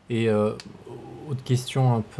Et autre question un peu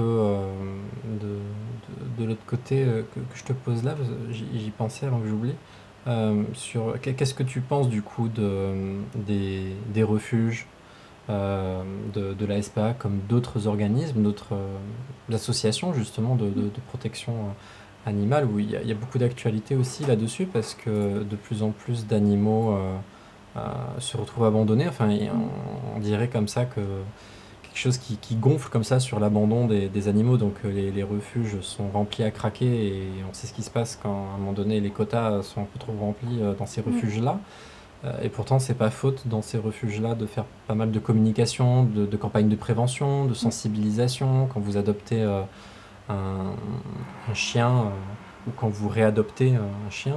de l'autre côté que je te pose là, parce que j'y pensais avant que j'oublie. Qu'est-ce que tu penses du coup des refuges de la SPA comme d'autres organismes, d'autres associations justement de protection animale, où il y a beaucoup d'actualité aussi là-dessus, parce que de plus en plus d'animaux se retrouvent abandonnés. Enfin, on dirait comme ça que quelque chose qui gonfle comme ça sur l'abandon des animaux. Donc les refuges sont remplis à craquer, et on sait ce qui se passe quand à un moment donné les quotas sont un peu trop remplis dans ces Mm. refuges-là. Et pourtant, c'est pas faute dans ces refuges-là de faire pas mal de communication, de campagnes de prévention, de Mm. sensibilisation. Quand vous adoptez un, un chien, ou quand vous réadoptez un chien,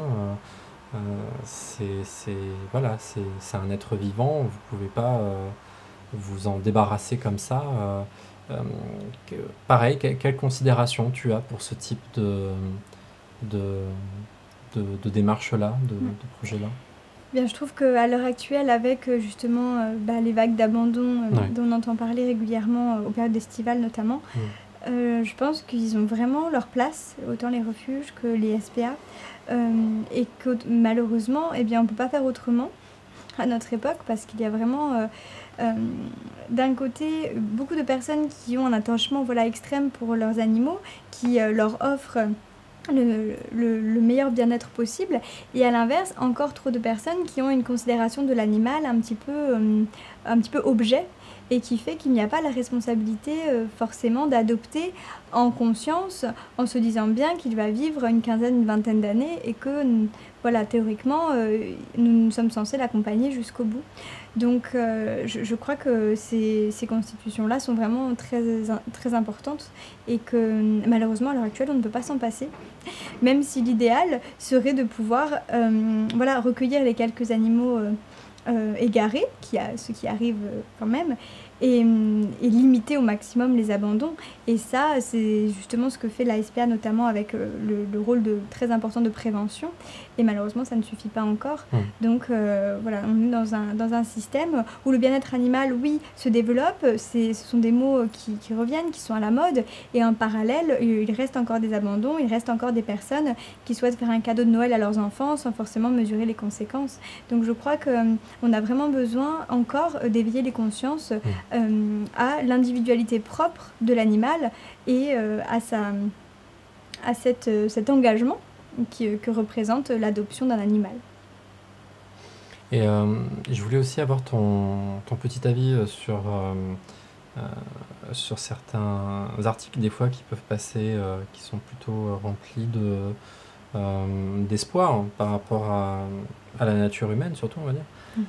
voilà, c'est un être vivant. Vous pouvez pas vous en débarrasser comme ça. Euh, que- Pareil, quelle considération tu as pour ce type de, de démarche-là, Mm. de projet-là? Bien, je trouve qu'à l'heure actuelle, avec justement les vagues d'abandon Ouais. dont on entend parler régulièrement aux périodes estivales notamment, Mm. je pense qu'ils ont vraiment leur place, autant les refuges que les SPA, et que malheureusement, eh bien, on ne peut pas faire autrement à notre époque, parce qu'il y a vraiment euh, d'un côté beaucoup de personnes qui ont un attachement voilà, extrême pour leurs animaux, qui leur offrent le meilleur bien-être possible, et à l'inverse encore trop de personnes qui ont une considération de l'animal un petit peu objet, et qui fait qu'il n'y a pas la responsabilité forcément d'adopter en conscience, en se disant bien qu'il va vivre une quinzaine, une vingtaine d'années, et que voilà, théoriquement nous sommes censés l'accompagner jusqu'au bout. Donc je crois que ces constitutions-là sont vraiment très, très importantes, et que malheureusement à l'heure actuelle on ne peut pas s'en passer, même si l'idéal serait de pouvoir voilà, recueillir les quelques animaux égarés, ce qui arrive quand même, et limiter au maximum les abandons. Et ça, c'est justement ce que fait la SPA, notamment avec le rôle très important de prévention. Et malheureusement, ça ne suffit pas encore. Mm. Donc voilà, on est dans un système où le bien-être animal, oui, se développe. Ce sont des mots qui reviennent, qui sont à la mode. Et en parallèle, il reste encore des abandons, il reste encore des personnes qui souhaitent faire un cadeau de Noël à leurs enfants sans forcément mesurer les conséquences. Donc je crois qu'on a vraiment besoin encore d'éveiller les consciences Mm. à l'individualité propre de l'animal, et à cet engagement que représente l'adoption d'un animal. Et je voulais aussi avoir ton petit avis euh, sur certains articles, des fois, qui peuvent passer, qui sont plutôt remplis d'espoir, hein, par rapport à la nature humaine, surtout, on va dire. Mm.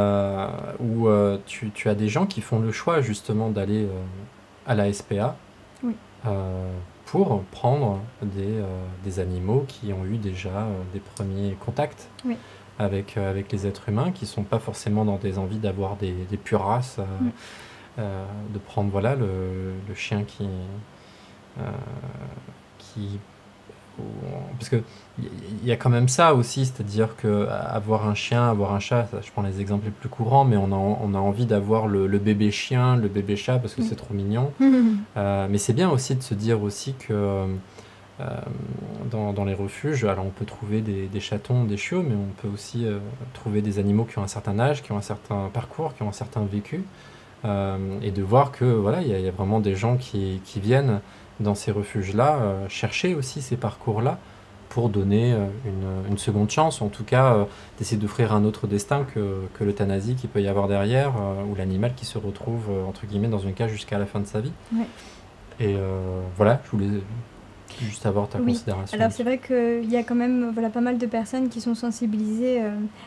Où tu as des gens qui font le choix, justement, d'aller à la SPA Oui. euh, pour prendre des animaux qui ont eu déjà des premiers contacts Oui. avec les êtres humains, qui sont pas forcément dans des envies d'avoir des pures races, Mm. de prendre voilà le chien euh, qui parce que il y a quand même ça aussi, c'est-à-dire que avoir un chien, avoir un chat, je prends les exemples les plus courants, mais on a envie d'avoir le bébé chien, le bébé chat, parce que c'est trop mignon. Mm. Mais c'est bien aussi de se dire aussi que dans les refuges, alors on peut trouver des chatons, des chiots, mais on peut aussi trouver des animaux qui ont un certain âge, qui ont un certain parcours, qui ont un certain vécu, et de voir que voilà, il y a vraiment des gens qui viennent dans ces refuges-là chercher aussi ces parcours-là pour donner une seconde chance, ou en tout cas d'essayer d'offrir un autre destin que l'euthanasie qu'il peut y avoir derrière, ou l'animal qui se retrouve entre guillemets dans une cage jusqu'à la fin de sa vie. Ouais. Et voilà, je voulais juste avoir ta Oui, considération alors c'est là-dessus. vrai qu'il y a quand même voilà, pas mal de personnes qui sont sensibilisées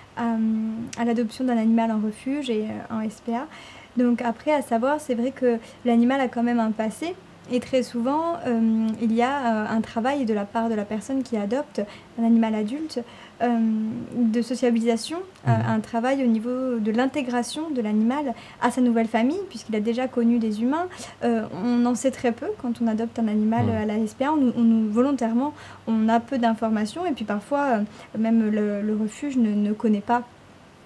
à l'adoption d'un animal en refuge et en SPA. Donc après, à savoir, c'est vrai que l'animal a quand même un passé. Et très souvent, il y a un travail de la part de la personne qui adopte un animal adulte, euh, de sociabilisation, Mhm. un travail au niveau de l'intégration de l'animal à sa nouvelle famille, puisqu'il a déjà connu des humains. On en sait très peu quand on adopte un animal Mhm. à la SPA. Volontairement, on a peu d'informations, et puis parfois, même le refuge ne connaît pas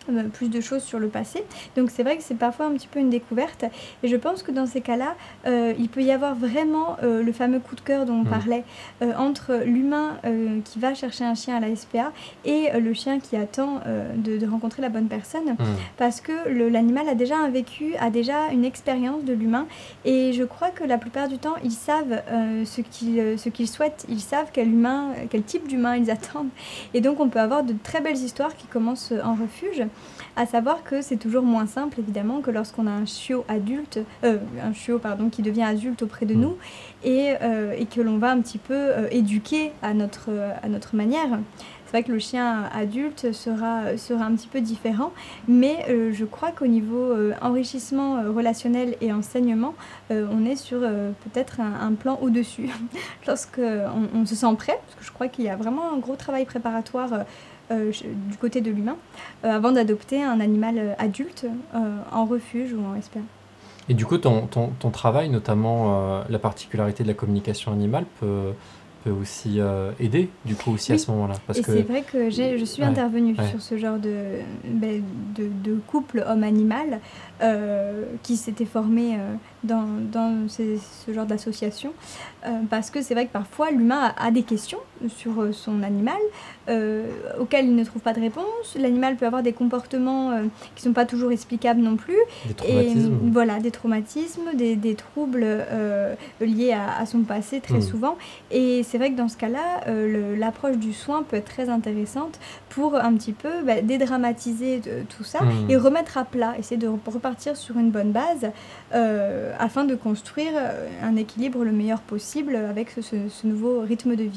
plus de choses sur le passé. Donc c'est vrai que c'est parfois un petit peu une découverte. Et je pense que dans ces cas-là, il peut y avoir vraiment le fameux coup de cœur dont on parlait entre l'humain qui va chercher un chien à la SPA et le chien qui attend de rencontrer la bonne personne. Parce que l'animal a déjà un vécu, a déjà une expérience de l'humain. Et je crois que la plupart du temps, ils savent ce qu'ils souhaitent. Ils savent quel type d'humain ils attendent. Et donc on peut avoir de très belles histoires qui commencent en refuge. À savoir que c'est toujours moins simple, évidemment, que lorsqu'on a un chiot qui devient adulte auprès de nous et que l'on va un petit peu éduquer à notre manière. C'est vrai que le chien adulte sera un petit peu différent, mais je crois qu'au niveau enrichissement relationnel et enseignement, on est sur peut-être un plan au-dessus. Lorsqu'on se sent prêt, parce que je crois qu'il y a vraiment un gros travail préparatoire du côté de l'humain, avant d'adopter un animal adulte en refuge ou en SPA. Et du coup, ton travail, notamment la particularité de la communication animale, peut aussi aider, du coup, aussi à ce moment-là. Et c'est vrai que je suis intervenue sur ce genre de couple homme-animal qui s'était formé dans ce genre d'association. Parce que c'est vrai que parfois, l'humain a des questions sur son animal auxquelles il ne trouve pas de réponse. L'animal peut avoir des comportements qui ne sont pas toujours explicables non plus. Des traumatismes. Et, voilà, des traumatismes, des troubles liés à son passé très souvent. Et c'est vrai que dans ce cas-là, l'approche du soin peut être très intéressante pour un petit peu dédramatiser tout ça et remettre à plat, essayer de repartir sur une bonne base afin de construire un équilibre le meilleur possible avec ce nouveau rythme de vie.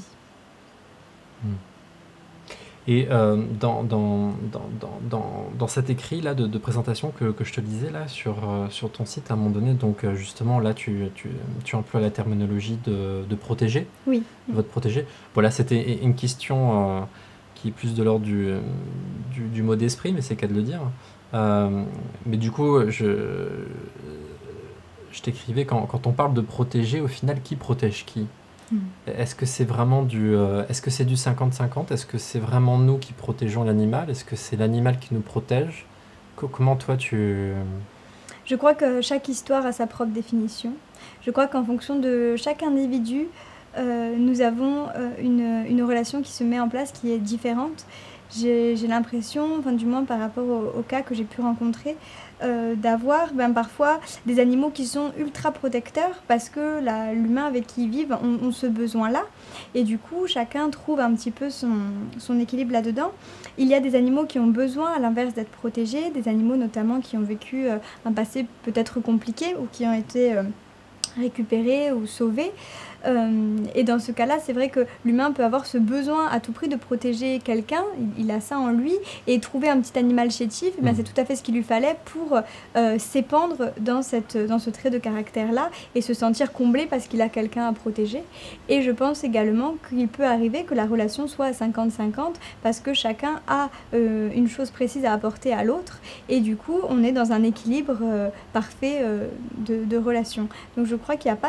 Et dans cet écrit là de présentation que je te disais là sur ton site à un moment donné, donc justement là tu emploies la terminologie de protéger, votre protégé. Voilà, c'était une question qui est plus de l'ordre du mot d'esprit, mais c'est qu'à de le dire. Mais du coup, je t'écrivais, quand on parle de protéger, au final, qui protège qui ? Est-ce que c'est vraiment est-ce que c'est du 50-50 ? Est-ce que c'est vraiment nous qui protégeons l'animal ? Est-ce que c'est l'animal qui nous protège ? Comment toi tu... Je crois que chaque histoire a sa propre définition. Je crois qu'en fonction de chaque individu, nous avons une relation qui se met en place qui est différente. J'ai l'impression, enfin, du moins par rapport au cas que j'ai pu rencontrer, d'avoir parfois des animaux qui sont ultra protecteurs parce que l'humain avec qui ils vivent ont ce besoin-là. Et du coup, chacun trouve un petit peu son équilibre là-dedans. Il y a des animaux qui ont besoin, à l'inverse, d'être protégés, des animaux notamment qui ont vécu un passé peut-être compliqué ou qui ont été récupérés ou sauvés. Et dans ce cas-là, c'est vrai que l'humain peut avoir ce besoin à tout prix de protéger quelqu'un, il a ça en lui, et trouver un petit animal chétif, c'est tout à fait ce qu'il lui fallait pour s'épandre dans ce trait de caractère-là et se sentir comblé parce qu'il a quelqu'un à protéger. Et je pense également qu'il peut arriver que la relation soit à 50-50 parce que chacun a une chose précise à apporter à l'autre, et du coup, on est dans un équilibre parfait de relation. Donc je crois qu'il n'y a pas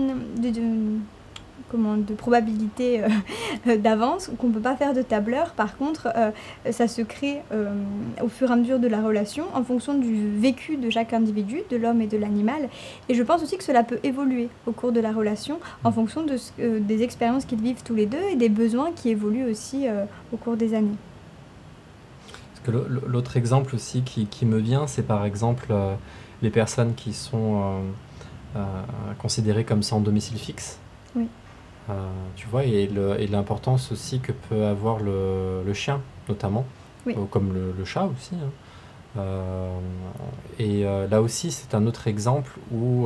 de probabilité d'avance, qu'on ne peut pas faire de tableur. Par contre, ça se crée au fur et à mesure de la relation, en fonction du vécu de chaque individu, de l'homme et de l'animal. Et je pense aussi que cela peut évoluer au cours de la relation, en fonction des expériences qu'ils vivent tous les deux et des besoins qui évoluent aussi au cours des années. Parce que l'autre exemple aussi qui me vient, c'est par exemple les personnes qui sont considérées comme sans domicile fixe. Oui. Tu vois, et l'importance aussi que peut avoir le chien, notamment, comme le chat aussi. Et là aussi, c'est un autre exemple où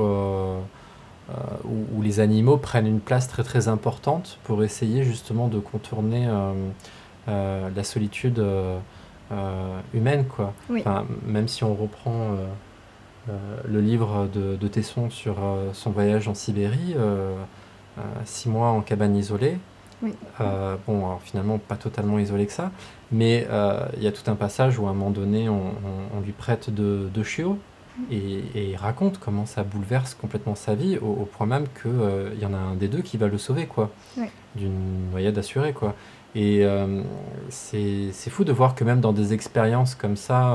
les animaux prennent une place très très importante pour essayer justement de contourner la solitude humaine, quoi. Oui. Enfin, même si on reprend le livre de Tesson sur son voyage en Sibérie, 6 mois en cabane isolée. Oui. Bon, alors finalement, pas totalement isolé que ça, mais il y a tout un passage où à un moment donné, on lui prête deux chiots et il raconte comment ça bouleverse complètement sa vie, au point même qu'il y en a un des deux qui va le sauver, quoi, d'une noyade assurée, quoi. C'est fou de voir que même dans des expériences comme ça,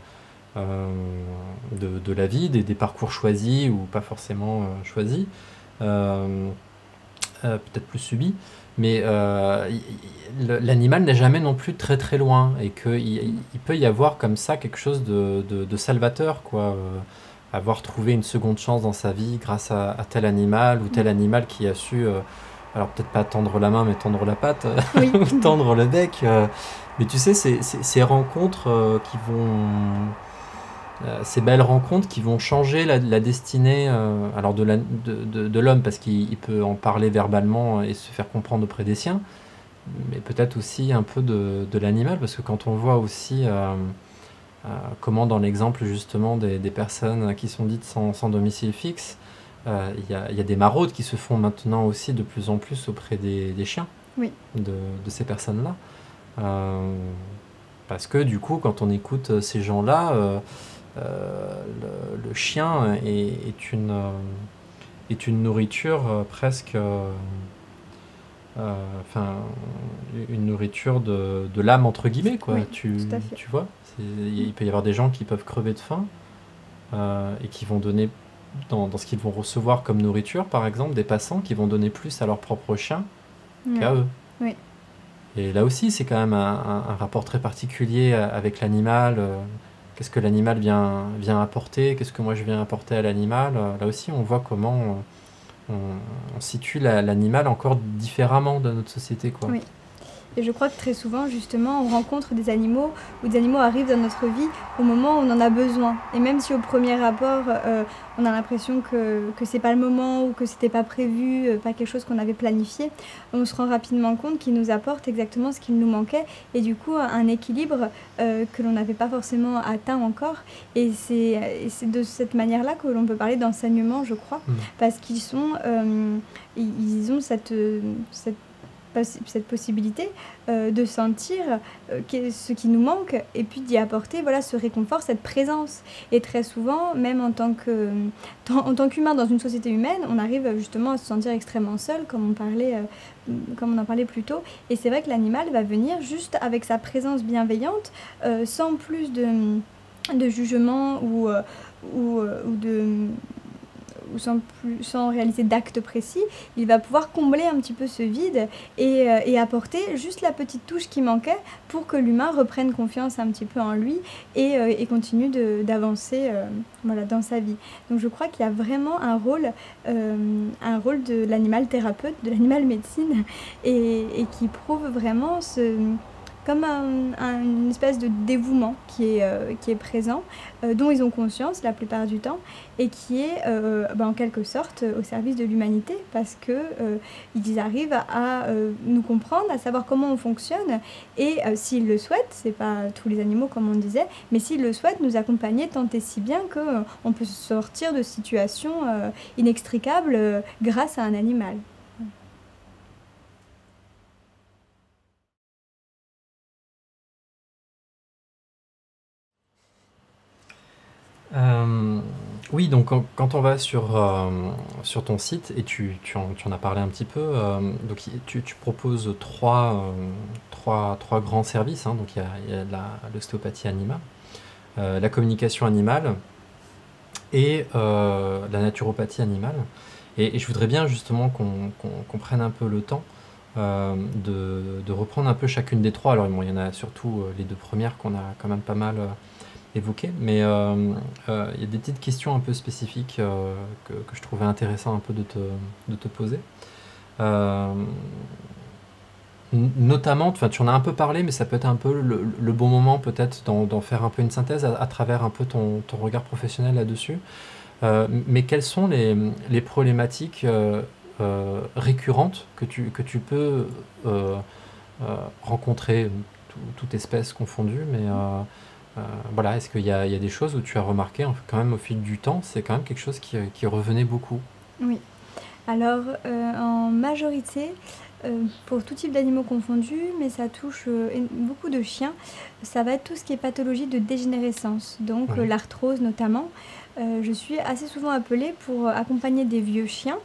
de la vie, des parcours choisis ou pas forcément choisis, euh, peut-être plus subis, mais l'animal n'est jamais non plus très très loin et qu'il peut y avoir comme ça quelque chose de salvateur, quoi. Avoir trouvé une seconde chance dans sa vie grâce à tel animal ou tel animal qui a su, alors peut-être pas tendre la main mais tendre la patte, Oui. ou tendre le bec. Mais tu sais, ces rencontres qui vont ces belles rencontres qui vont changer la destinée alors de l'homme parce qu'il peut en parler verbalement et se faire comprendre auprès des siens, mais peut-être aussi un peu de l'animal parce que quand on voit aussi comment dans l'exemple justement des personnes qui sont dites sans domicile fixe, il y a des maraudes qui se font maintenant aussi de plus en plus auprès des chiens Oui. de ces personnes-là. Parce que du coup, quand on écoute ces gens-là, le chien est une nourriture presque, enfin, une nourriture de l'âme entre guillemets, quoi. Oui, tout à fait. Tu vois, il peut y avoir des gens qui peuvent crever de faim et qui vont donner dans ce qu'ils vont recevoir comme nourriture, par exemple, des passants qui vont donner plus à leur propre chien qu'à eux. Oui. Et là aussi, c'est quand même un rapport très particulier avec l'animal. Qu'est-ce que l'animal vient apporter? Qu'est-ce que moi je viens apporter à l'animal? Là aussi, on voit comment on situe l'animal encore différemment dans notre société, quoi. Oui. Et je crois que très souvent, justement, on rencontre des animaux ou des animaux arrivent dans notre vie au moment où on en a besoin. Et même si au premier rapport, on a l'impression que c'est pas le moment ou que c'était pas prévu, pas quelque chose qu'on avait planifié, on se rend rapidement compte qu'ils nous apportent exactement ce qu'il nous manquait et du coup un équilibre que l'on n'avait pas forcément atteint encore. Et c'est de cette manière-là que l'on peut parler d'enseignement, je crois, parce qu'ils ils ont cette possibilité de sentir ce qui nous manque et puis d'y apporter voilà, ce réconfort, cette présence. Et très souvent, même en tant qu'humain dans une société humaine, on arrive justement à se sentir extrêmement seul, comme on en parlait plus tôt. Et c'est vrai que l'animal va venir juste avec sa présence bienveillante, sans plus de jugement ou sans réaliser d'acte précis, il va pouvoir combler un petit peu ce vide et apporter juste la petite touche qui manquait pour que l'humain reprenne confiance un petit peu en lui et continue d'avancer voilà, dans sa vie. Donc je crois qu'il y a vraiment un rôle de l'animal thérapeute, de l'animal médecine et qui prouve vraiment comme une espèce de dévouement qui est présent, dont ils ont conscience la plupart du temps, et qui est en quelque sorte au service de l'humanité, parce qu'ils arrivent à nous comprendre, à savoir comment on fonctionne, et s'ils le souhaitent, c'est pas tous les animaux comme on disait, mais s'ils le souhaitent, nous accompagner tant et si bien qu'on peut sortir de situations inextricables grâce à un animal. Oui, donc quand on va sur ton site, et tu en as parlé un petit peu, donc tu proposes trois grands services, hein. Donc il y a l'ostéopathie animale, la communication animale et la naturopathie animale. Et je voudrais bien justement qu'on prenne un peu le temps de reprendre un peu chacune des trois. Alors bon, il y en a surtout les deux premières qu'on a quand même pas mal évoquées, mais il y a des petites questions un peu spécifiques que je trouvais intéressant un peu de te poser. Notamment, tu en as un peu parlé, mais ça peut être un peu le bon moment peut-être d'en faire un peu une synthèse à travers un peu ton regard professionnel là-dessus. Mais quelles sont les problématiques récurrentes que tu peux rencontrer, toute espèce confondue, mais voilà, est-ce qu'il y a des choses où tu as remarqué quand même au fil du temps, c'est quand même quelque chose qui revenait beaucoup? Oui. Alors, en majorité, pour tout type d'animaux confondus, mais ça touche beaucoup de chiens, ça va être tout ce qui est pathologie de dégénérescence, donc Oui. l'arthrose notamment. Je suis assez souvent appelée pour accompagner des vieux chiens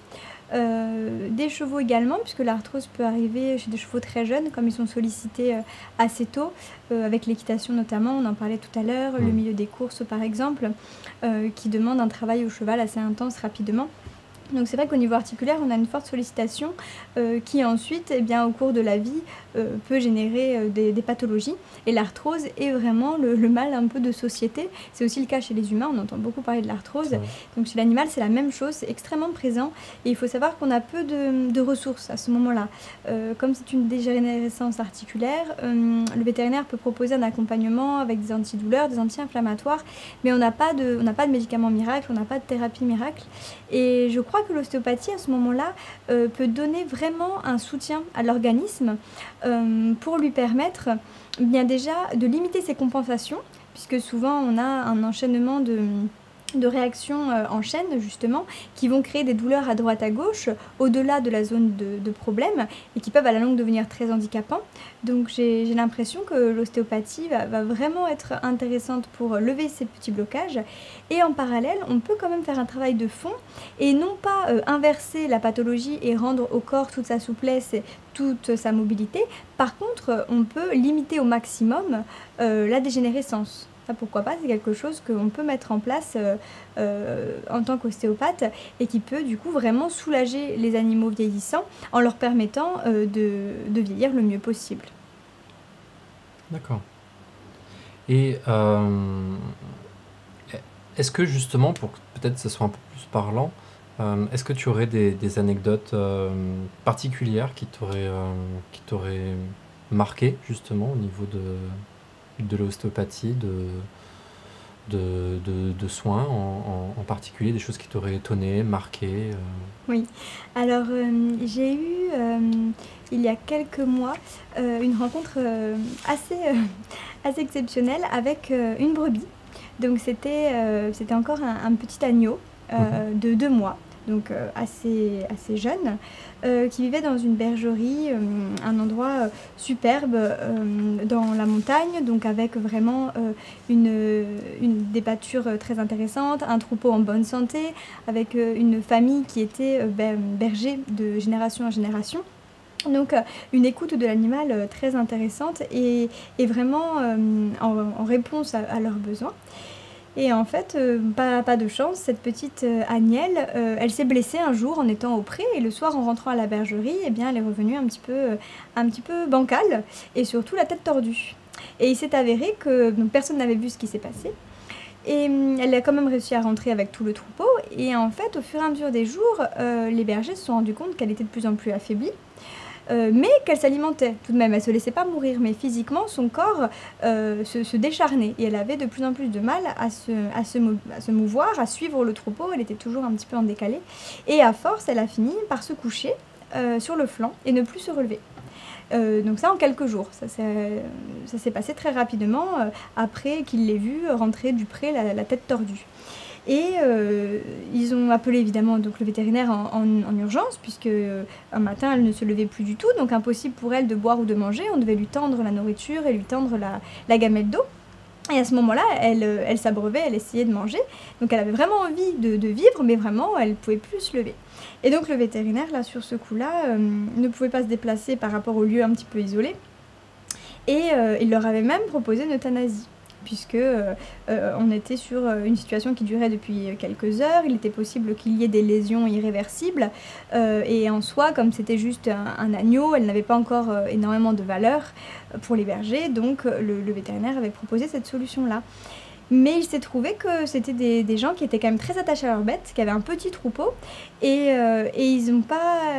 Des chevaux également, puisque l'arthrose peut arriver chez des chevaux très jeunes, comme ils sont sollicités assez tôt, avec l'équitation notamment, on en parlait tout à l'heure, le milieu des courses par exemple, qui demande un travail au cheval assez intense rapidement. Donc c'est vrai qu'au niveau articulaire, on a une forte sollicitation qui ensuite, eh bien, au cours de la vie, peut générer des pathologies. Et l'arthrose est vraiment le mal un peu de société. C'est aussi le cas chez les humains, on entend beaucoup parler de l'arthrose. Donc chez l'animal, c'est la même chose, c'est extrêmement présent. Et il faut savoir qu'on a peu de ressources à ce moment-là. Comme c'est une dégénérescence articulaire, le vétérinaire peut proposer un accompagnement avec des antidouleurs, des anti-inflammatoires, mais on n'a pas de médicaments miracles, on n'a pas de thérapie miracle. Et je crois que l'ostéopathie, à ce moment-là, peut donner vraiment un soutien à l'organisme pour lui permettre bien déjà de limiter ses compensations, puisque souvent on a un enchaînement de réactions en chaîne justement qui vont créer des douleurs à droite à gauche au-delà de la zone de problème et qui peuvent à la longue devenir très handicapants. Donc j'ai l'impression que l'ostéopathie va vraiment être intéressante pour lever ces petits blocages, et en parallèle on peut quand même faire un travail de fond et non pas inverser la pathologie et rendre au corps toute sa souplesse et toute sa mobilité. Par contre on peut limiter au maximum la dégénérescence. Ça, pourquoi pas, c'est quelque chose qu'on peut mettre en place en tant qu'ostéopathe et qui peut du coup vraiment soulager les animaux vieillissants en leur permettant de vieillir le mieux possible. D'accord. Et est-ce que justement, pour que peut-être ce soit un peu plus parlant, est-ce que tu aurais des anecdotes particulières qui t'auraient marqué justement au niveau de l'ostéopathie, de soins en particulier, des choses qui t'auraient étonné, marqué Oui, alors j'ai eu il y a quelques mois une rencontre assez exceptionnelle avec une brebis. Donc c'était encore un petit agneau de 2 mois, donc assez jeune, qui vivait dans une bergerie, un endroit superbe dans la montagne, donc avec vraiment des pâtures très intéressantes, un troupeau en bonne santé, avec une famille qui était berger de génération en génération. Donc une écoute de l'animal très intéressante et vraiment en réponse à leurs besoins. Et en fait, pas de chance, cette petite Agnelle, elle s'est blessée un jour en étant au pré, et le soir en rentrant à la bergerie, eh bien, elle est revenue un petit peu bancale et surtout la tête tordue. Et il s'est avéré que donc, personne n'avait vu ce qui s'est passé. Et elle a quand même réussi à rentrer avec tout le troupeau. Et en fait, au fur et à mesure des jours, les bergers se sont rendus compte qu'elle était de plus en plus affaiblie. Mais qu'elle s'alimentait tout de même, elle ne se laissait pas mourir, mais physiquement son corps se décharnait et elle avait de plus en plus de mal à se mouvoir, à suivre le troupeau, elle était toujours un petit peu en décalé, et à force elle a fini par se coucher sur le flanc et ne plus se relever. Donc ça en quelques jours, ça s'est passé très rapidement après qu'il l'ait vue rentrer du pré la tête tordue. Et ils ont appelé évidemment donc, le vétérinaire en urgence, puisque un matin elle ne se levait plus du tout, donc impossible pour elle de boire ou de manger. On devait lui tendre la nourriture et lui tendre la gamelle d'eau. Et à ce moment-là, elle s'abreuvait, elle essayait de manger. Donc elle avait vraiment envie de vivre, mais vraiment elle ne pouvait plus se lever. Et donc le vétérinaire, là sur ce coup-là, ne pouvait pas se déplacer par rapport au lieu un petit peu isolé. Et il leur avait même proposé une euthanasie, puisque on était sur une situation qui durait depuis quelques heures. Il était possible qu'il y ait des lésions irréversibles, et en soi, comme c'était juste un agneau, elle n'avait pas encore énormément de valeur pour les bergers, donc le vétérinaire avait proposé cette solution-là. Mais il s'est trouvé que c'était des gens qui étaient quand même très attachés à leur bête, qui avaient un petit troupeau, et ils n'ont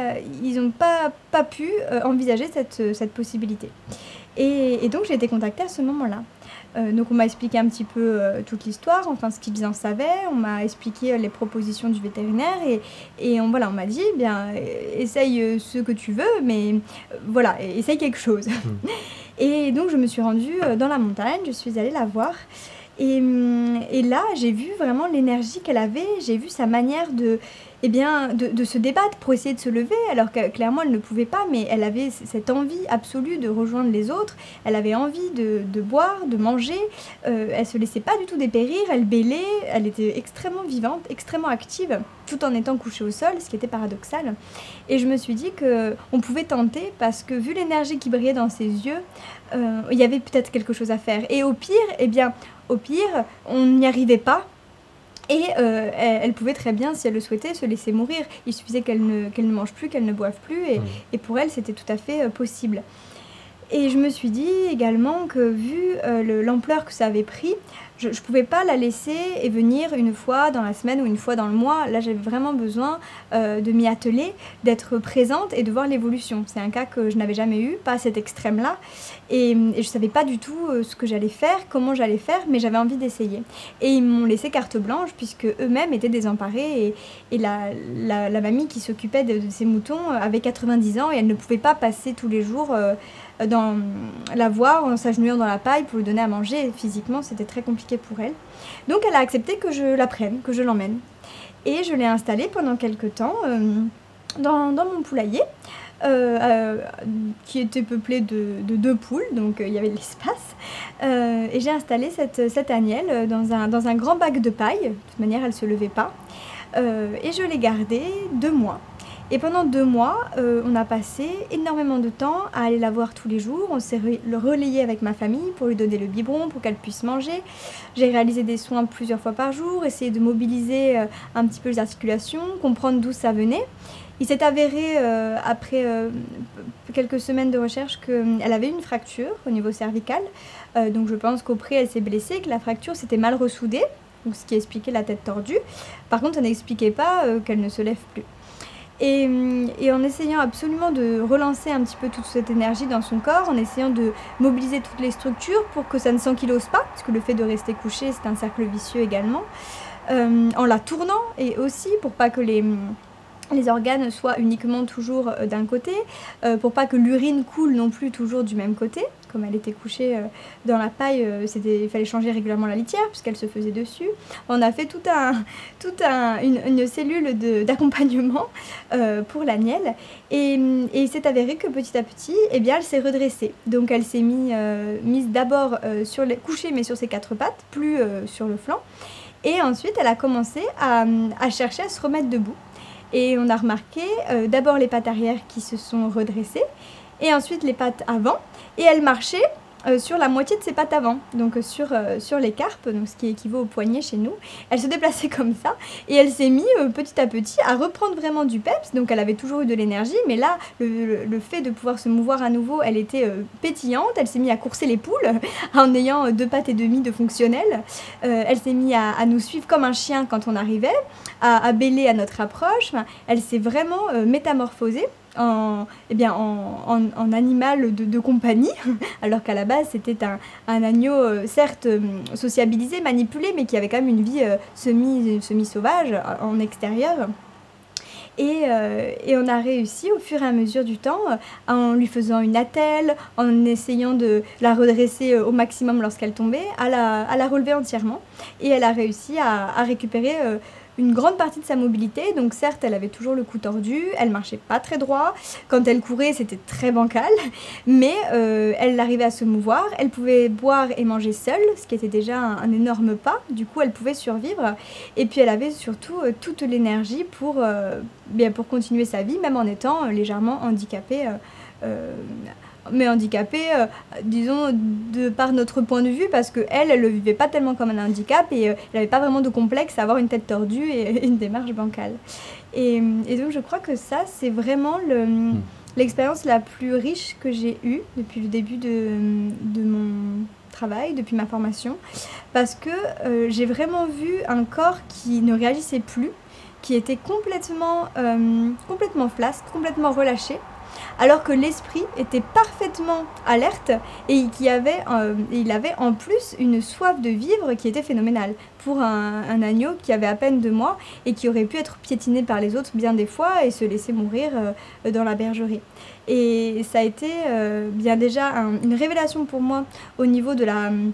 pas pu envisager cette possibilité. Et donc j'ai été contactée à ce moment-là. Donc on m'a expliqué un petit peu toute l'histoire, enfin ce qu'ils en savaient, on m'a expliqué les propositions du vétérinaire et on m'a dit, bien, essaye ce que tu veux, mais voilà, essaye quelque chose. Et donc je me suis rendue dans la montagne, je suis allée la voir. Et là, j'ai vu vraiment l'énergie qu'elle avait, j'ai vu sa manière eh bien, de se débattre pour essayer de se lever, alors que clairement elle ne pouvait pas, mais elle avait cette envie absolue de rejoindre les autres, elle avait envie de boire, de manger, elle se laissait pas du tout dépérir, elle bêlait, elle était extrêmement vivante, extrêmement active, tout en étant couchée au sol, ce qui était paradoxal. Et je me suis dit qu'on pouvait tenter, parce que vu l'énergie qui brillait dans ses yeux, il y avait peut-être quelque chose à faire. Et au pire, eh bien, on n'y arrivait pas. Et elle pouvait très bien, si elle le souhaitait, se laisser mourir. Il suffisait qu'elle ne mange plus, qu'elle ne boive plus, et pour elle, c'était tout à fait possible. Et je me suis dit également que vu l'ampleur que ça avait pris, je ne pouvais pas la laisser et venir une fois dans la semaine ou une fois dans le mois. Là, j'avais vraiment besoin de m'y atteler, d'être présente et de voir l'évolution. C'est un cas que je n'avais jamais eu, pas à cet extrême-là. Et je ne savais pas du tout ce que j'allais faire, comment j'allais faire, mais j'avais envie d'essayer. Et ils m'ont laissé carte blanche, puisque eux-mêmes étaient désemparés. Et la mamie qui s'occupait de ces moutons avait 90 ans et elle ne pouvait pas passer tous les jours la voir en s'agenouillant dans la paille pour lui donner à manger. Et physiquement, c'était très compliqué pour elle. Donc elle a accepté que je la prenne, que je l'emmène. Et je l'ai installée pendant quelques temps dans mon poulailler, qui était peuplé de 2 poules, donc il y avait de l'espace. Et j'ai installé cette agnelle dans un grand bac de paille. De toute manière, elle ne se levait pas. Et je l'ai gardée 2 mois. Et pendant 2 mois, on a passé énormément de temps à aller la voir tous les jours. On s'est relayé avec ma famille pour lui donner le biberon, pour qu'elle puisse manger. J'ai réalisé des soins plusieurs fois par jour, essayé de mobiliser un petit peu les articulations, comprendre d'où ça venait. Il s'est avéré, après quelques semaines de recherche, qu'elle avait une fracture au niveau cervical. Donc je pense qu'au pré, elle s'est blessée, que la fracture s'était mal ressoudée, donc ce qui expliquait la tête tordue. Par contre, ça n'expliquait pas qu'elle ne se lève plus. Et en essayant absolument de relancer un petit peu toute cette énergie dans son corps, en essayant de mobiliser toutes les structures pour que ça ne s'ankylose pas, parce que le fait de rester couché, c'est un cercle vicieux également, en la tournant, et aussi pour pas que les organes soient uniquement toujours d'un côté, pour pas que l'urine coule non plus toujours du même côté. Comme elle était couchée dans la paille, il fallait changer régulièrement la litière puisqu'elle se faisait dessus. On a fait une cellule d'accompagnement pour l'agnelle, et il s'est avéré que petit à petit, eh bien, elle s'est redressée. Donc elle s'est mise d'abord couchée mais sur ses 4 pattes, plus sur le flanc, et ensuite elle a commencé à chercher à se remettre debout. Et on a remarqué d'abord les pattes arrière qui se sont redressées, et ensuite les pattes avant, et elle marchait sur la moitié de ses pattes avant, donc sur les carpes, donc ce qui équivaut au poignet chez nous. Elle se déplaçait comme ça, et elle s'est mise petit à petit à reprendre vraiment du peps. Donc elle avait toujours eu de l'énergie, mais là, le fait de pouvoir se mouvoir à nouveau, elle était pétillante. Elle s'est mise à courser les poules en ayant 2 pattes et demie de fonctionnel. Elle s'est mise à nous suivre comme un chien quand on arrivait, à bêler à notre approche. Enfin, elle s'est vraiment métamorphosée en animal de compagnie, alors qu'à la base c'était un agneau certes sociabilisé, manipulé, mais qui avait quand même une vie semi-sauvage en extérieur. Et on a réussi au fur et à mesure du temps, en lui faisant une attelle, en essayant de la redresser au maximum lorsqu'elle tombait, à la relever entièrement. Et elle a réussi à récupérer une grande partie de sa mobilité. Donc certes, elle avait toujours le cou tordu, elle marchait pas très droit, quand elle courait c'était très bancal, mais elle arrivait à se mouvoir, elle pouvait boire et manger seule, ce qui était déjà un énorme pas. Du coup elle pouvait survivre, et puis elle avait surtout toute l'énergie pour continuer sa vie, même en étant légèrement handicapée, mais handicapée, disons, de par notre point de vue, parce qu'elle ne le vivait pas tellement comme un handicap, et elle n'avait pas vraiment de complexe à avoir une tête tordue et une démarche bancale. Et donc je crois que ça, c'est vraiment l'expérience la plus riche que j'ai eue depuis le début de mon travail, depuis ma formation, parce que j'ai vraiment vu un corps qui ne réagissait plus, qui était complètement flasque, complètement relâché, alors que l'esprit était parfaitement alerte, et il avait en plus une soif de vivre qui était phénoménale pour un agneau qui avait à peine 2 mois et qui aurait pu être piétiné par les autres bien des fois et se laisser mourir dans la bergerie. Et ça a été bien déjà une révélation pour moi au niveau de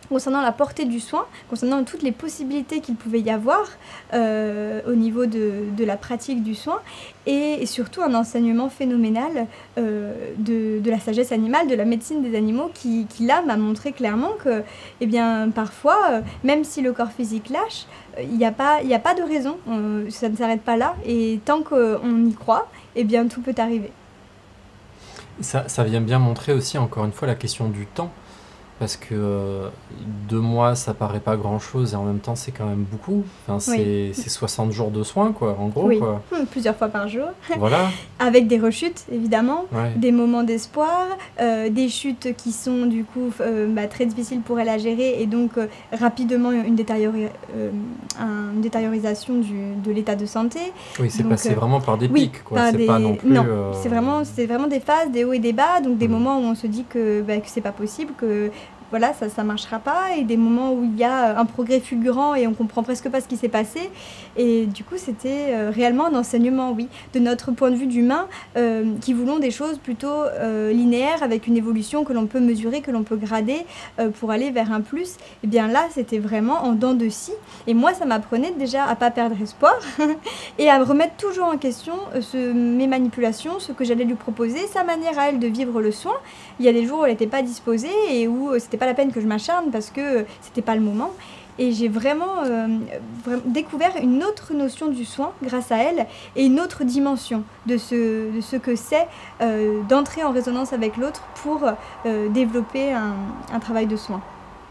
concernant la portée du soin, concernant toutes les possibilités qu'il pouvait y avoir au niveau de la pratique du soin, et surtout un enseignement phénoménal de la sagesse animale, de la médecine des animaux, qui là m'a montré clairement que eh bien, parfois, même si le corps physique lâche, il n'y a pas de raison, ça ne s'arrête pas là, et tant qu'on y croit, eh bien, tout peut arriver. Ça vient bien montrer aussi, encore une fois, la question du temps. Parce que 2 mois, ça paraît pas grand-chose et en même temps, c'est quand même beaucoup. Enfin, Oui. c'est 60 jours de soins, quoi, en gros, Oui, quoi. plusieurs fois par jour. Voilà, Avec des rechutes, évidemment, ouais. des moments d'espoir, des chutes qui sont du coup très difficiles pour elle à gérer, et donc rapidement une détériorisation de l'état de santé. Oui, c'est Donc, passé vraiment par des oui, pics, quoi. par C'est pas non plus... non, c'est vraiment des phases, des hauts et des bas, donc des moments où on se dit que c'est pas possible, que voilà, ça marchera pas, et des moments où il y a un progrès fulgurant et on comprend presque pas ce qui s'est passé. Et du coup, c'était réellement un enseignement, oui, de notre point de vue d'humain, qui voulons des choses plutôt linéaires, avec une évolution que l'on peut mesurer, que l'on peut grader pour aller vers un plus. Et bien là, c'était vraiment en dents de scie. Et moi, ça m'apprenait déjà à pas perdre espoir et à remettre toujours en question mes manipulations, ce que j'allais lui proposer, sa manière à elle de vivre le soin. Il y a des jours où elle n'était pas disposée et où c'était pas la peine que je m'acharne parce que c'était pas le moment. Et j'ai vraiment découvert une autre notion du soin grâce à elle, et une autre dimension de ce que c'est d'entrer en résonance avec l'autre pour développer un travail de soin.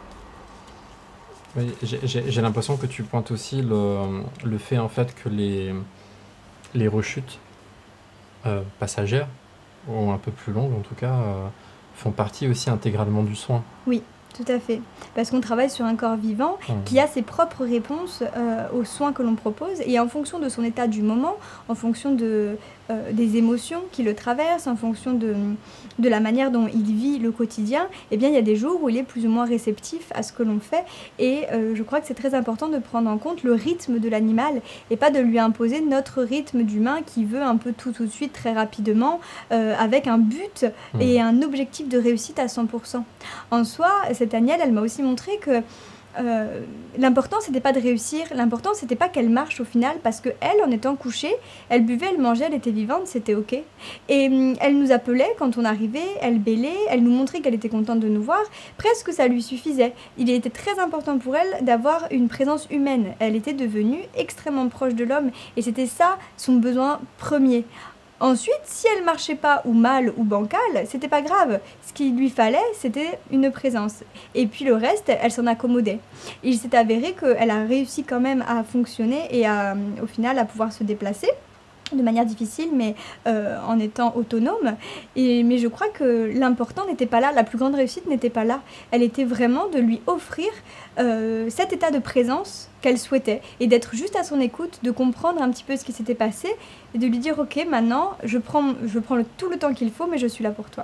Oui, j'ai l'impression que tu pointes aussi le fait, en fait, que les rechutes passagères, ou un peu plus longues en tout cas, font partie aussi intégralement du soin. Oui, tout à fait. Parce qu'on travaille sur un corps vivant qui a ses propres réponses aux soins que l'on propose. Et en fonction de son état du moment, en fonction des émotions qui le traversent, en fonction de la manière dont il vit le quotidien, eh bien, il y a des jours où il est plus ou moins réceptif à ce que l'on fait. Et je crois que c'est très important de prendre en compte le rythme de l'animal et pas de lui imposer notre rythme d'humain qui veut un peu tout de suite, très rapidement, avec un but et un objectif de réussite à 100%. En soi, cette Agnelle, elle m'a aussi montré que l'important, c'était pas de réussir, l'important, c'était pas qu'elle marche au final, parce que elle, en étant couchée, elle buvait, elle mangeait, elle était vivante, c'était ok. Et elle nous appelait quand on arrivait, elle bêlait, elle nous montrait qu'elle était contente de nous voir, presque ça lui suffisait. Il était très important pour elle d'avoir une présence humaine. Elle était devenue extrêmement proche de l'homme, et c'était ça son besoin premier. Ensuite, si elle marchait pas, ou mal, ou bancale, c'était pas grave. Ce qu'il lui fallait, c'était une présence. Et puis le reste, elle s'en accommodait. Il s'est avéré qu'elle a réussi quand même à fonctionner et au final à pouvoir se déplacer de manière difficile, mais en étant autonome. Mais je crois que l'important n'était pas là, la plus grande réussite n'était pas là. Elle était vraiment de lui offrir cet état de présence qu'elle souhaitait, et d'être juste à son écoute, de comprendre un petit peu ce qui s'était passé, et de lui dire « Ok, maintenant, je prends tout le temps qu'il faut, mais je suis là pour toi. »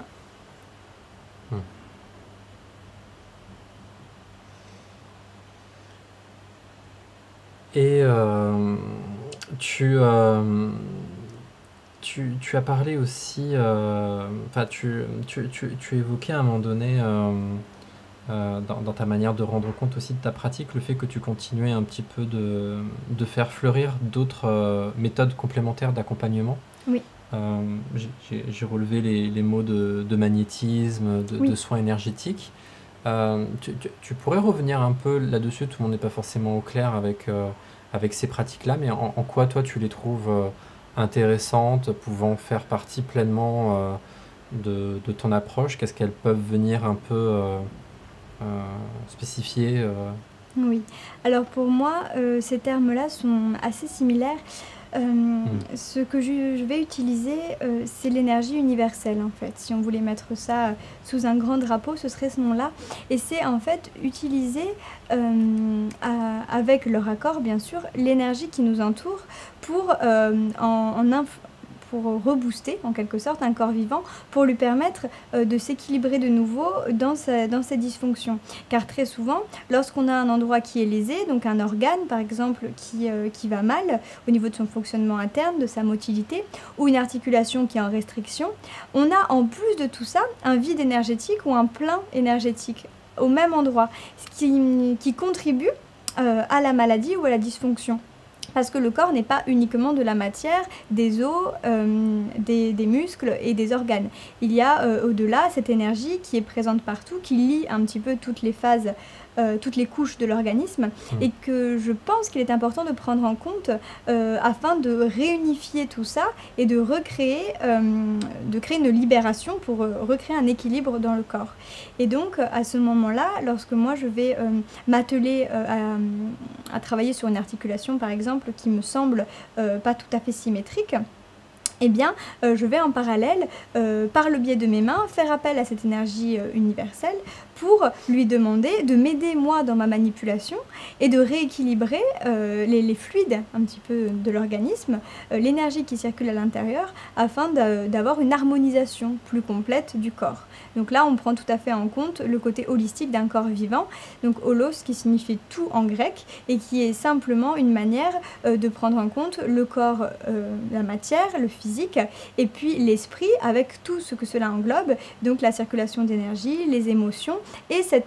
Et tu as parlé aussi, enfin, tu évoquais à un moment donné, dans ta manière de rendre compte aussi de ta pratique, le fait que tu continuais un petit peu de faire fleurir d'autres méthodes complémentaires d'accompagnement. Oui. J'ai relevé les mots de magnétisme, Oui. de soins énergétiques. Tu pourrais revenir un peu là-dessus, tout le monde n'est pas forcément au clair avec ces pratiques-là, mais en quoi toi tu les trouves intéressantes, pouvant faire partie pleinement de ton approche? Qu'est-ce qu'elles peuvent venir un peu spécifier Oui. Alors pour moi, ces termes-là sont assez similaires. Ce que je vais utiliser, c'est l'énergie universelle, en fait. Si on voulait mettre ça sous un grand drapeau, ce serait ce nom-là. Et c'est en fait utiliser, avec leur accord bien sûr, l'énergie qui nous entoure pour pour rebooster en quelque sorte un corps vivant, pour lui permettre de s'équilibrer de nouveau dans ses dysfonctions. Car très souvent, lorsqu'on a un endroit qui est lésé, donc un organe par exemple qui va mal au niveau de son fonctionnement interne, de sa motilité, ou une articulation qui est en restriction, on a en plus de tout ça un vide énergétique ou un plein énergétique au même endroit, ce qui contribue à la maladie ou à la dysfonction. Parce que le corps n'est pas uniquement de la matière, des os, des muscles et des organes. Il y a au-delà cette énergie qui est présente partout, qui lie un petit peu toutes les phases, toutes les couches de l'organisme, et que je pense qu'il est important de prendre en compte afin de réunifier tout ça et de créer une libération pour recréer un équilibre dans le corps. Et donc à ce moment-là, lorsque moi je vais m'atteler à travailler sur une articulation par exemple qui me semble pas tout à fait symétrique, eh bien, je vais en parallèle, par le biais de mes mains, faire appel à cette énergie universelle pour lui demander de m'aider moi dans ma manipulation et de rééquilibrer les fluides un petit peu de l'organisme, l'énergie qui circule à l'intérieur, afin d'avoir une harmonisation plus complète du corps. Donc là, on prend tout à fait en compte le côté holistique d'un corps vivant, donc holos qui signifie tout en grec et qui est simplement une manière de prendre en compte le corps, la matière, le physique, et puis l'esprit avec tout ce que cela englobe, donc la circulation d'énergie, les émotions et cette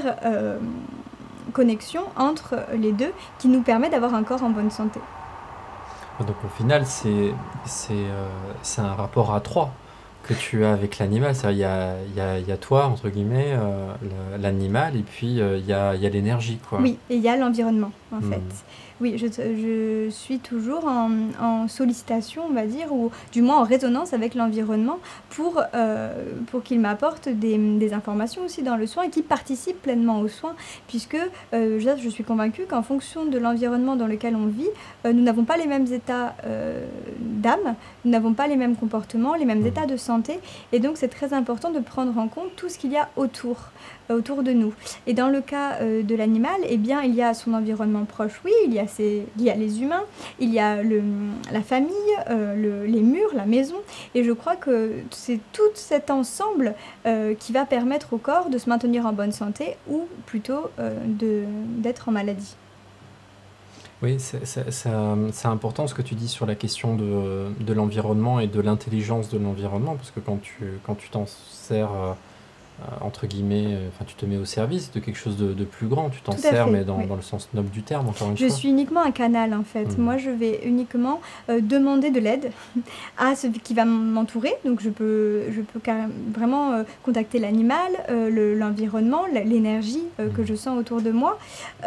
interconnexion entre les deux qui nous permet d'avoir un corps en bonne santé. Donc au final, c'est un rapport à trois que tu as avec l'animal. C'est-à-dire, il y a toi, entre guillemets, l'animal, et puis il y a l'énergie, quoi. Oui, et il y a l'environnement, en fait. Oui, je suis toujours en sollicitation, on va dire, ou du moins en résonance avec l'environnement pour qu'il m'apporte des informations aussi dans le soin et qui participe pleinement au soin, puisque je suis convaincue qu'en fonction de l'environnement dans lequel on vit, nous n'avons pas les mêmes états d'âme, nous n'avons pas les mêmes comportements, les mêmes états de santé, et donc c'est très important de prendre en compte tout ce qu'il y a autour de nous. Et dans le cas de l'animal, eh bien, il y a son environnement proche, oui, il y a les humains, il y a la famille, les murs, la maison, et je crois que c'est tout cet ensemble qui va permettre au corps de se maintenir en bonne santé ou plutôt d'être en maladie. Oui, c'est important ce que tu dis sur la question de l'environnement et de l'intelligence de l'environnement, parce que quand tu t'en sers, entre guillemets, enfin tu te mets au service de quelque chose de plus grand, tu t'en sers, mais dans le sens noble du terme, encore une fois. Je suis uniquement un canal, en fait. Moi, je vais uniquement demander de l'aide à ce qui va m'entourer. Donc, je peux vraiment contacter l'animal, l'environnement, l'énergie que je sens autour de moi,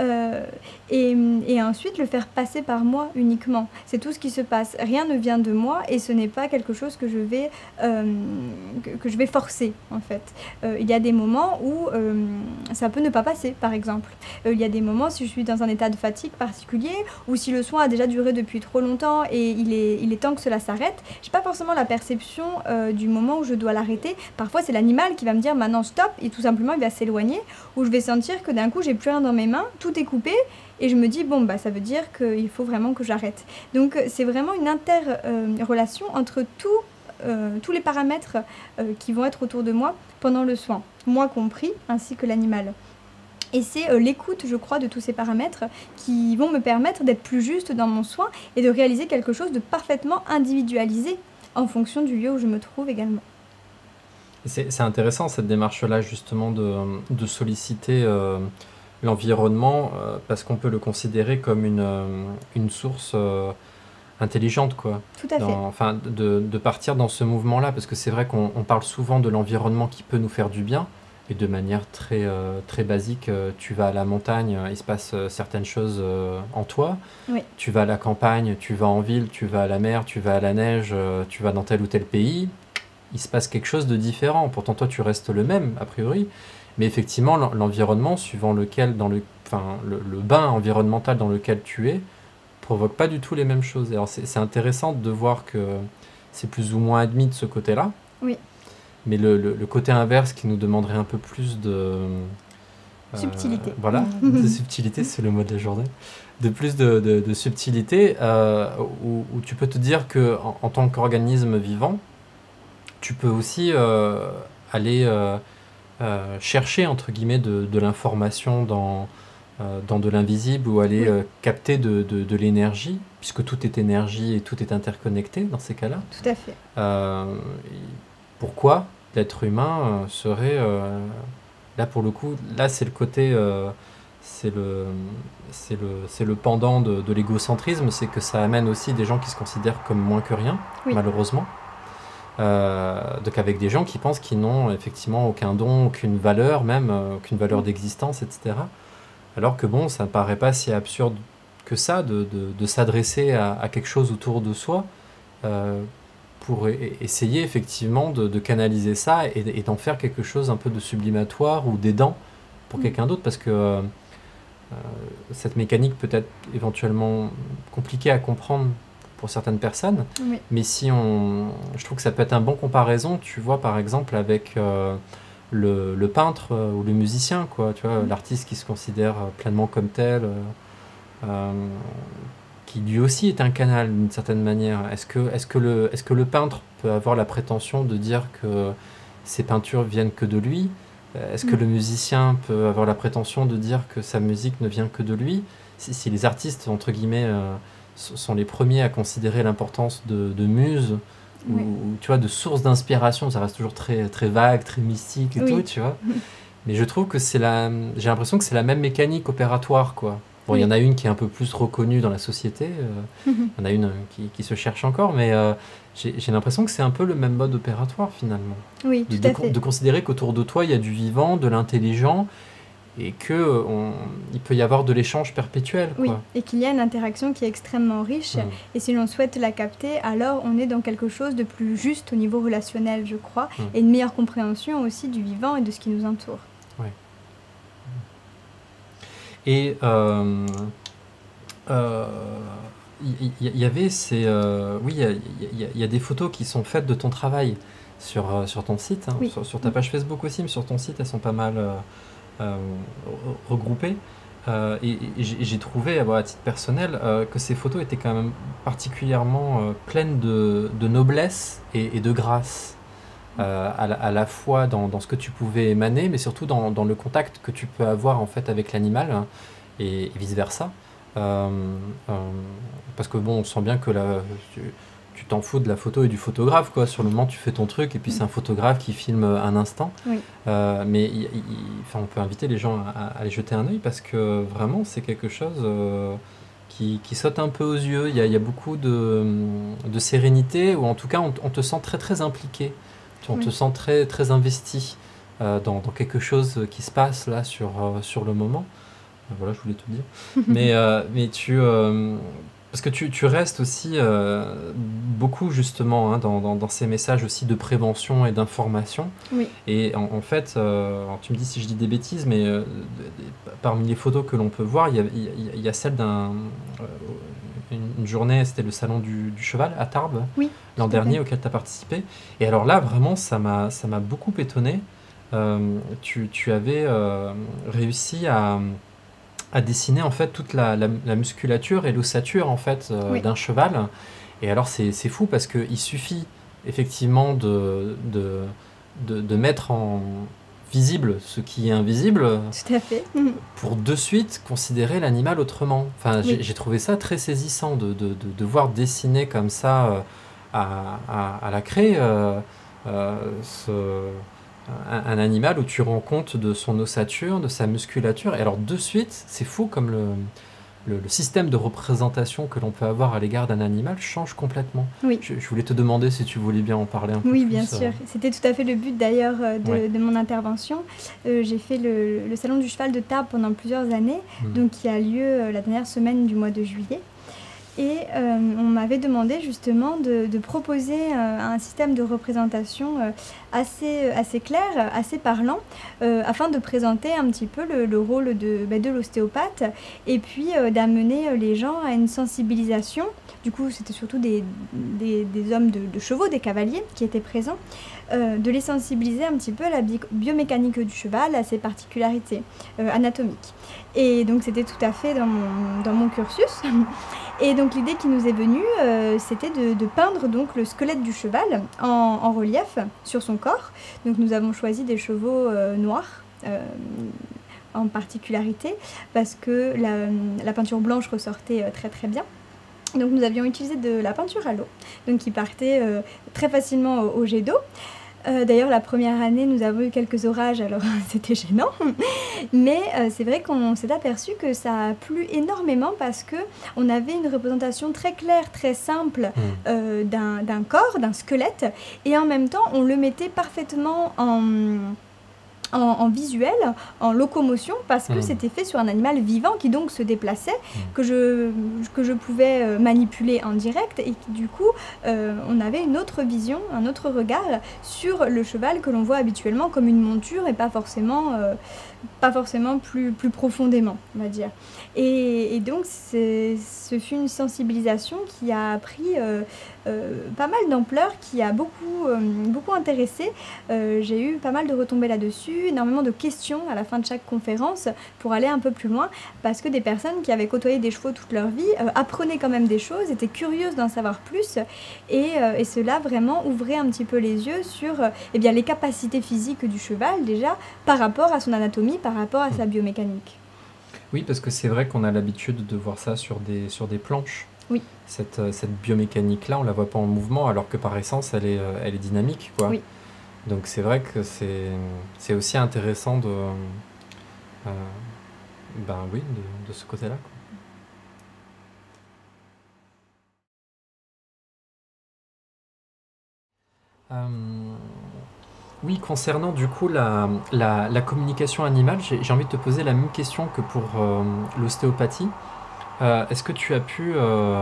et ensuite le faire passer par moi uniquement. C'est tout ce qui se passe. Rien ne vient de moi et ce n'est pas quelque chose que je vais forcer, en fait. Il y a des moments où ça peut ne pas passer, par exemple. Il y a des moments, si je suis dans un état de fatigue particulier, ou si le soin a déjà duré depuis trop longtemps et il est temps que cela s'arrête, je n'ai pas forcément la perception du moment où je dois l'arrêter. Parfois, c'est l'animal qui va me dire maintenant stop, et tout simplement il va s'éloigner, ou je vais sentir que d'un coup j'ai plus rien dans mes mains, tout est coupé, et je me dis bon bah ça veut dire qu'il faut vraiment que j'arrête. Donc c'est vraiment une interrelation entre tous les paramètres qui vont être autour de moi pendant le soin, moi compris, ainsi que l'animal. Et c'est l'écoute, je crois, de tous ces paramètres qui vont me permettre d'être plus juste dans mon soin et de réaliser quelque chose de parfaitement individualisé en fonction du lieu où je me trouve également. C'est intéressant cette démarche-là, justement, de solliciter l'environnement, parce qu'on peut le considérer comme une source intelligente, quoi. Tout à fait. Enfin, de partir dans ce mouvement-là, parce que c'est vrai qu'on parle souvent de l'environnement qui peut nous faire du bien, et de manière très, très basique, tu vas à la montagne, il se passe certaines choses en toi. Oui. Tu vas à la campagne, tu vas en ville, tu vas à la mer, tu vas à la neige, tu vas dans tel ou tel pays, il se passe quelque chose de différent. Pourtant, toi, tu restes le même, a priori. Mais effectivement, l'environnement, suivant lequel, le bain environnemental dans lequel tu es, provoque pas du tout les mêmes choses. Alors, c'est intéressant de voir que c'est plus ou moins admis de ce côté-là. Oui. Mais le côté inverse qui nous demanderait un peu plus de... subtilité. Voilà, de subtilité, c'est le mot de la journée. De plus de subtilité, où tu peux te dire qu'en tant qu'organisme vivant, tu peux aussi aller chercher, entre guillemets, de l'information dans de l'invisible, ou aller capter de l'énergie, puisque tout est énergie et tout est interconnecté dans ces cas-là. Tout à fait. Pourquoi l'être humain serait Là, pour le coup, là, c'est le côté, c'est le, c'est le pendant de l'égocentrisme, c'est que ça amène aussi des gens qui se considèrent comme moins que rien, Oui. malheureusement. Donc avec des gens qui pensent qu'ils n'ont effectivement aucun don, aucune valeur même, aucune valeur d'existence, etc. Alors que bon, ça ne paraît pas si absurde que ça de s'adresser à quelque chose autour de soi euh, pour essayer effectivement de canaliser ça et d'en faire quelque chose un peu de sublimatoire ou d'aidant pour Mm. quelqu'un d'autre parce que cette mécanique peut être éventuellement compliquée à comprendre pour certaines personnes, Oui. mais si on, je trouve que ça peut être un bon comparaison, tu vois, par exemple, avec le peintre ou le musicien, quoi, tu vois, Mm. l'artiste qui se considère pleinement comme tel, euh, qui lui aussi est un canal d'une certaine manière. Est-ce que le peintre peut avoir la prétention de dire que ses peintures viennent que de lui? Est-ce que Mm. le musicien peut avoir la prétention de dire que sa musique ne vient que de lui? Si les artistes, entre guillemets, sont les premiers à considérer l'importance de muse Oui. ou, tu vois, de source d'inspiration, ça reste toujours très, très vague, très mystique et tout, Oui. tu vois. Mais je trouve que j'ai l'impression que c'est la même mécanique opératoire, quoi. Bon, il y en Oui. a une qui est un peu plus reconnue dans la société, il y en a une qui se cherche encore, mais j'ai l'impression que c'est un peu le même mode opératoire finalement. Oui, tout à fait. De considérer qu'autour de toi, il y a du vivant, de l'intelligent, et que il peut y avoir de l'échange perpétuel, Oui, quoi. et qu'il y a une interaction qui est extrêmement riche. Mm. Et si l'on souhaite la capter, alors on est dans quelque chose de plus juste au niveau relationnel, je crois, Mm. et une meilleure compréhension aussi du vivant et de ce qui nous entoure. Ouais. Et euh, il y avait ces, oui, il y a des photos qui sont faites de ton travail sur ton site, hein, Oui. sur ta page Facebook aussi, mais sur ton site, elles sont pas mal euh, regroupées. Et j'ai trouvé, à titre personnel, que ces photos étaient quand même particulièrement pleines de noblesse et de grâce, à la fois dans ce que tu pouvais émaner, mais surtout dans le contact que tu peux avoir en fait avec l'animal, hein, et vice-versa. Euh, euh, Parce que bon, on sent bien que tu t'en fous de la photo et du photographe, quoi. Sur le moment, tu fais ton truc, et puis c'est un photographe qui filme un instant. Oui. Mais enfin, on peut inviter les gens à aller jeter un œil, parce que vraiment, c'est quelque chose qui saute un peu aux yeux. Il y a beaucoup de sérénité, ou en tout cas, on te sent très très impliqué. On te Oui. sent très très investi dans quelque chose qui se passe là sur le moment. Voilà, je voulais te le dire. Mais parce que tu restes aussi beaucoup justement, hein, dans ces messages aussi de prévention et d'information. Oui. Et en fait, alors tu me dis si je dis des bêtises, mais parmi les photos que l'on peut voir, il y a celle une journée, c'était le salon du cheval à Tarbes, Oui, l'an tout à dernier, fait. auquel tu as participé. Et alors là, vraiment, ça m'a beaucoup étonné. Tu avais réussi à dessiner en fait toute la musculature et l'ossature en fait Oui. d'un cheval. Et alors c'est fou parce qu'il suffit effectivement de mettre en visible ce qui est invisible Tout à fait. pour de suite considérer l'animal autrement. Enfin, Oui. j'ai trouvé ça très saisissant de voir dessiner comme ça à la craie ce un animal où tu rends compte de son ossature, de sa musculature. Et alors de suite, c'est fou comme le système de représentation que l'on peut avoir à l'égard d'un animal change complètement. Oui. Je voulais te demander si tu voulais bien en parler un peu Oui, plus. bien sûr. C'était tout à fait le but d'ailleurs Ouais. de mon intervention. J'ai fait le salon du cheval de Tarbes pendant plusieurs années, Mm. donc qui a lieu la dernière semaine du mois de juillet. Et on m'avait demandé justement de proposer un système de représentation assez clair, assez parlant, afin de présenter un petit peu le rôle de l'ostéopathe et puis d'amener les gens à une sensibilisation. Du coup, c'était surtout des hommes de chevaux, des cavaliers qui étaient présents, de les sensibiliser un petit peu à la biomécanique du cheval, à ses particularités anatomiques. Et donc, c'était tout à fait dans mon cursus. Et donc l'idée qui nous est venue, c'était de peindre donc le squelette du cheval en relief sur son corps. Donc nous avons choisi des chevaux noirs en particularité parce que la peinture blanche ressortait très très bien. Donc nous avions utilisé de la peinture à l'eau, donc qui partait très facilement au jet d'eau. D'ailleurs, la première année, nous avons eu quelques orages, alors c'était gênant. Mais c'est vrai qu'on s'est aperçu que ça a plu énormément parce que on avait une représentation très claire, très simple Mm. d'un corps, d'un squelette, et en même temps, on le mettait parfaitement en visuel, en locomotion, parce que Mm. c'était fait sur un animal vivant qui donc se déplaçait, Mm. que je pouvais manipuler en direct, et qui du coup, on avait une autre vision, un autre regard sur le cheval que l'on voit habituellement comme une monture et pas forcément plus profondément, on va dire. Et donc, ce fut une sensibilisation qui a pris pas mal d'ampleur, qui a beaucoup intéressé. J'ai eu pas mal de retombées là-dessus, énormément de questions à la fin de chaque conférence pour aller un peu plus loin, parce que des personnes qui avaient côtoyé des chevaux toute leur vie apprenaient quand même des choses, étaient curieuses d'en savoir plus, et cela vraiment ouvrait un petit peu les yeux sur eh bien, les capacités physiques du cheval déjà, par rapport à son anatomie, par rapport à sa biomécanique. Oui, parce que c'est vrai qu'on a l'habitude de voir ça sur des planches. Oui, Cette biomécanique-là, on la voit pas en mouvement, alors que par essence, elle est dynamique, quoi. oui. Donc c'est vrai que c'est aussi intéressant euh, ben oui, de ce côté-là, quoi. Euh, oui, concernant du coup la communication animale, j'ai envie de te poser la même question que pour l'ostéopathie. Est-ce que tu as pu,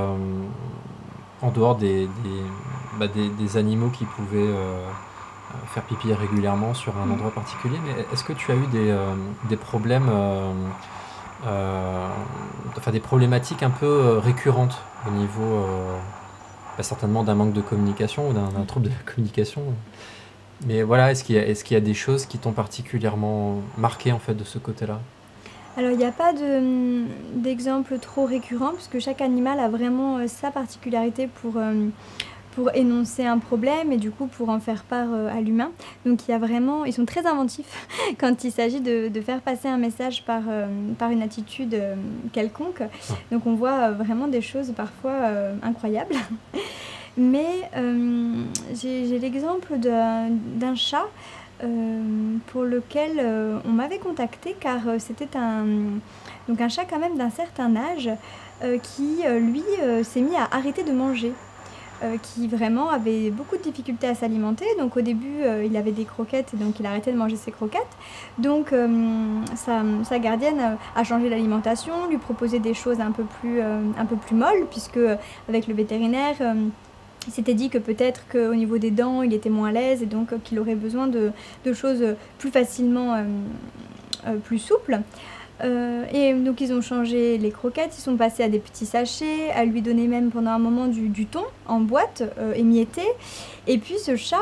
en dehors des animaux qui pouvaient faire pipi régulièrement sur un Mm. endroit particulier, mais est-ce que tu as eu des problèmes, euh, enfin des problématiques un peu récurrentes au niveau certainement d'un manque de communication ou d'un trouble de la communication? Mais voilà, est-ce qu'il y a des choses qui t'ont particulièrement marqué en fait de ce côté-là? Alors, il n'y a pas d'exemple trop récurrent, puisque chaque animal a vraiment sa particularité pour énoncer un problème et du coup pour en faire part à l'humain. Donc il y a vraiment, ils sont très inventifs quand il s'agit de faire passer un message par une attitude quelconque. Ah. Donc on voit vraiment des choses parfois incroyables. Mais j'ai l'exemple d'un chat pour lequel on m'avait contacté car c'était donc un chat quand même d'un certain âge qui, lui, s'est mis à arrêter de manger. Qui vraiment avait beaucoup de difficultés à s'alimenter. Donc au début, il avait des croquettes, et donc il arrêtait de manger ses croquettes. Donc sa gardienne a changé l'alimentation, lui proposait des choses un peu plus molles, puisque avec le vétérinaire, il s'était dit que peut-être qu'au niveau des dents, il était moins à l'aise, et donc qu'il aurait besoin de choses plus facilement plus souples. Et donc ils ont changé les croquettes, ils sont passés à des petits sachets, à lui donner même pendant un moment du thon en boîte émietté. Et puis ce chat,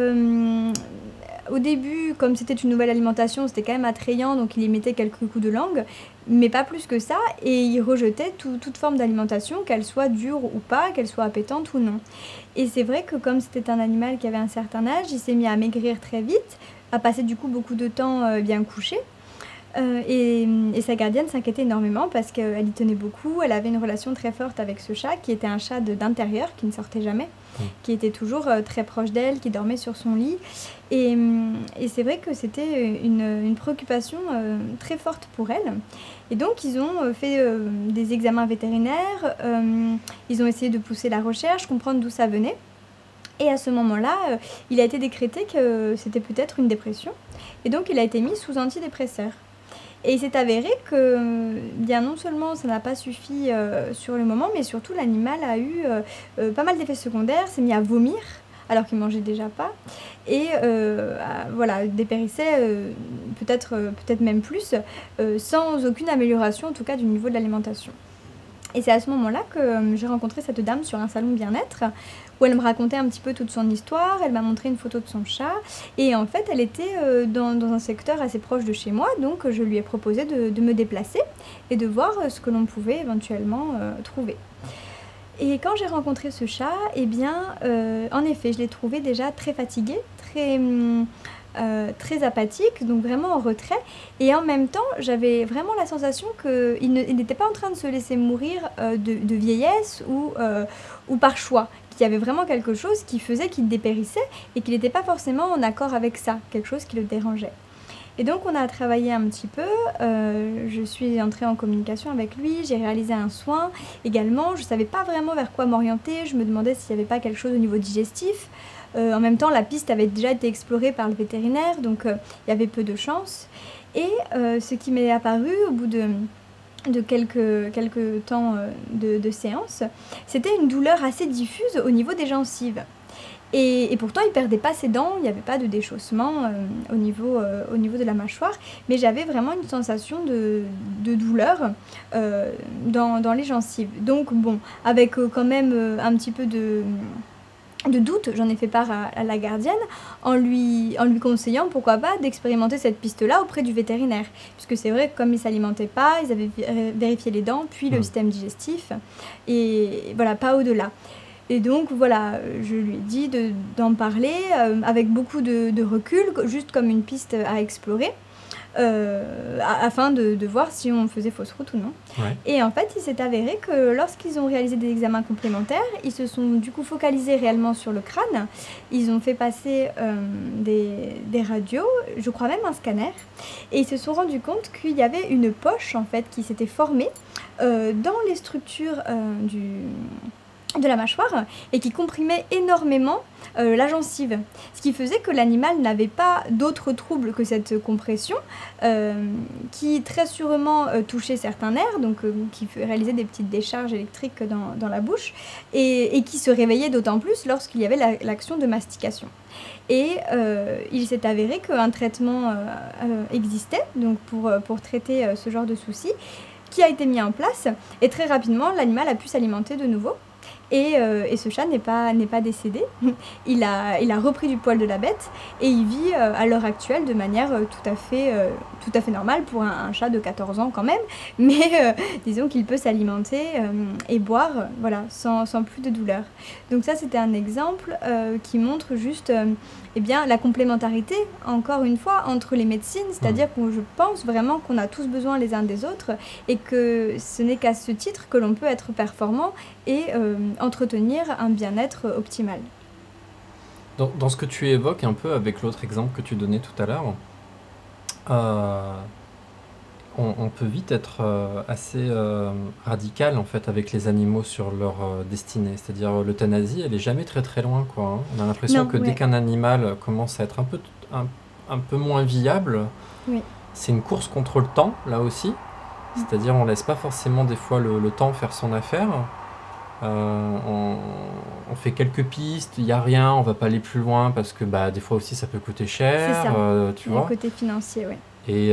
au début, comme c'était une nouvelle alimentation, c'était quand même attrayant, donc il y mettait quelques coups de langue, mais pas plus que ça, et il rejetait toute forme d'alimentation, qu'elle soit dure ou pas, qu'elle soit appétante ou non. Et c'est vrai que comme c'était un animal qui avait un certain âge, il s'est mis à maigrir très vite, à passer du coup beaucoup de temps bien couché. Et sa gardienne s'inquiétait énormément parce qu'elle y tenait beaucoup. Elle avait une relation très forte avec ce chat qui était un chat d'intérieur qui ne sortait jamais, qui était toujours très proche d'elle, qui dormait sur son lit. Et c'est vrai que c'était une préoccupation très forte pour elle. Et donc ils ont fait des examens vétérinaires, ils ont essayé de pousser la recherche, comprendre d'où ça venait. Et à ce moment-là, il a été décrété que c'était peut-être une dépression. Et donc il a été mis sous antidépresseur. Et il s'est avéré que, bien non seulement ça n'a pas suffi sur le moment, mais surtout l'animal a eu pas mal d'effets secondaires, s'est mis à vomir alors qu'il mangeait déjà pas, et voilà, dépérissait peut-être même plus, sans aucune amélioration en tout cas du niveau de l'alimentation. Et c'est à ce moment-là que j'ai rencontré cette dame sur un salon bien-être, où elle me racontait un petit peu toute son histoire, elle m'a montré une photo de son chat, et en fait elle était dans un secteur assez proche de chez moi, donc je lui ai proposé de me déplacer et de voir ce que l'on pouvait éventuellement trouver. Et quand j'ai rencontré ce chat, eh bien, en effet, je l'ai trouvé déjà très fatigué, très apathique, donc vraiment en retrait. Et en même temps, j'avais vraiment la sensation qu'il n'était pas en train de se laisser mourir de vieillesse ou par choix, qu'il y avait vraiment quelque chose qui faisait qu'il dépérissait et qu'il n'était pas forcément en accord avec ça, quelque chose qui le dérangeait. Et donc on a travaillé un petit peu, je suis entrée en communication avec lui, j'ai réalisé un soin également, je ne savais pas vraiment vers quoi m'orienter, je me demandais s'il n'y avait pas quelque chose au niveau digestif. En même temps, la piste avait déjà été explorée par le vétérinaire, donc il y avait peu de chance. Et ce qui m'est apparu au bout de quelques temps de séance, c'était une douleur assez diffuse au niveau des gencives. Et pourtant, il ne perdait pas ses dents, il n'y avait pas de déchaussement au niveau de la mâchoire, mais j'avais vraiment une sensation de douleur dans les gencives. Donc bon, avec quand même un petit peu de doute, j'en ai fait part à la gardienne en lui conseillant pourquoi pas d'expérimenter cette piste-là auprès du vétérinaire. Puisque c'est vrai que comme ils ne s'alimentaient pas, ils avaient vérifié les dents, puis le système digestif, et voilà, pas au-delà. Et donc voilà, je lui ai dit d'en parler avec beaucoup de recul, juste comme une piste à explorer, afin de voir si on faisait fausse route ou non. Ouais. Et en fait, il s'est avéré que lorsqu'ils ont réalisé des examens complémentaires, ils se sont du coup focalisés réellement sur le crâne. Ils ont fait passer des radios, je crois même un scanner, et ils se sont rendus compte qu'il y avait une poche en fait qui s'était formée dans les structures de la mâchoire et qui comprimait énormément la gencive. Ce qui faisait que l'animal n'avait pas d'autres troubles que cette compression qui très sûrement touchait certains nerfs, donc qui réalisait des petites décharges électriques dans la bouche et qui se réveillait d'autant plus lorsqu'il y avait l'action de mastication. Et il s'est avéré qu'un traitement existait donc pour traiter ce genre de soucis qui a été mis en place et très rapidement l'animal a pu s'alimenter de nouveau. Et ce chat n'est pas décédé. Il a repris du poil de la bête et il vit à l'heure actuelle de manière tout à fait normale pour un chat de 14 ans quand même. Mais disons qu'il peut s'alimenter et boire voilà, sans plus de douleur. Donc ça, c'était un exemple qui montre juste eh bien, la complémentarité, encore une fois, entre les médecines. C'est-à-dire que je pense vraiment qu'on a tous besoin les uns des autres et que ce n'est qu'à ce titre que l'on peut être performant et entretenir un bien-être optimal. Dans ce que tu évoques un peu avec l'autre exemple que tu donnais tout à l'heure, on peut vite être assez radical en fait avec les animaux sur leur destinée. C'est-à-dire l'euthanasie, elle est jamais très très loin, quoi, hein. On a l'impression que dès qu'un animal commence à être un peu moins viable, c'est une course contre le temps là aussi. C'est-à-dire on laisse pas forcément des fois le temps faire son affaire. On fait quelques pistes, il n'y a rien, on va pas aller plus loin parce que des fois aussi ça peut coûter cher. C'est ça. Tu vois. Le côté financier, oui. Et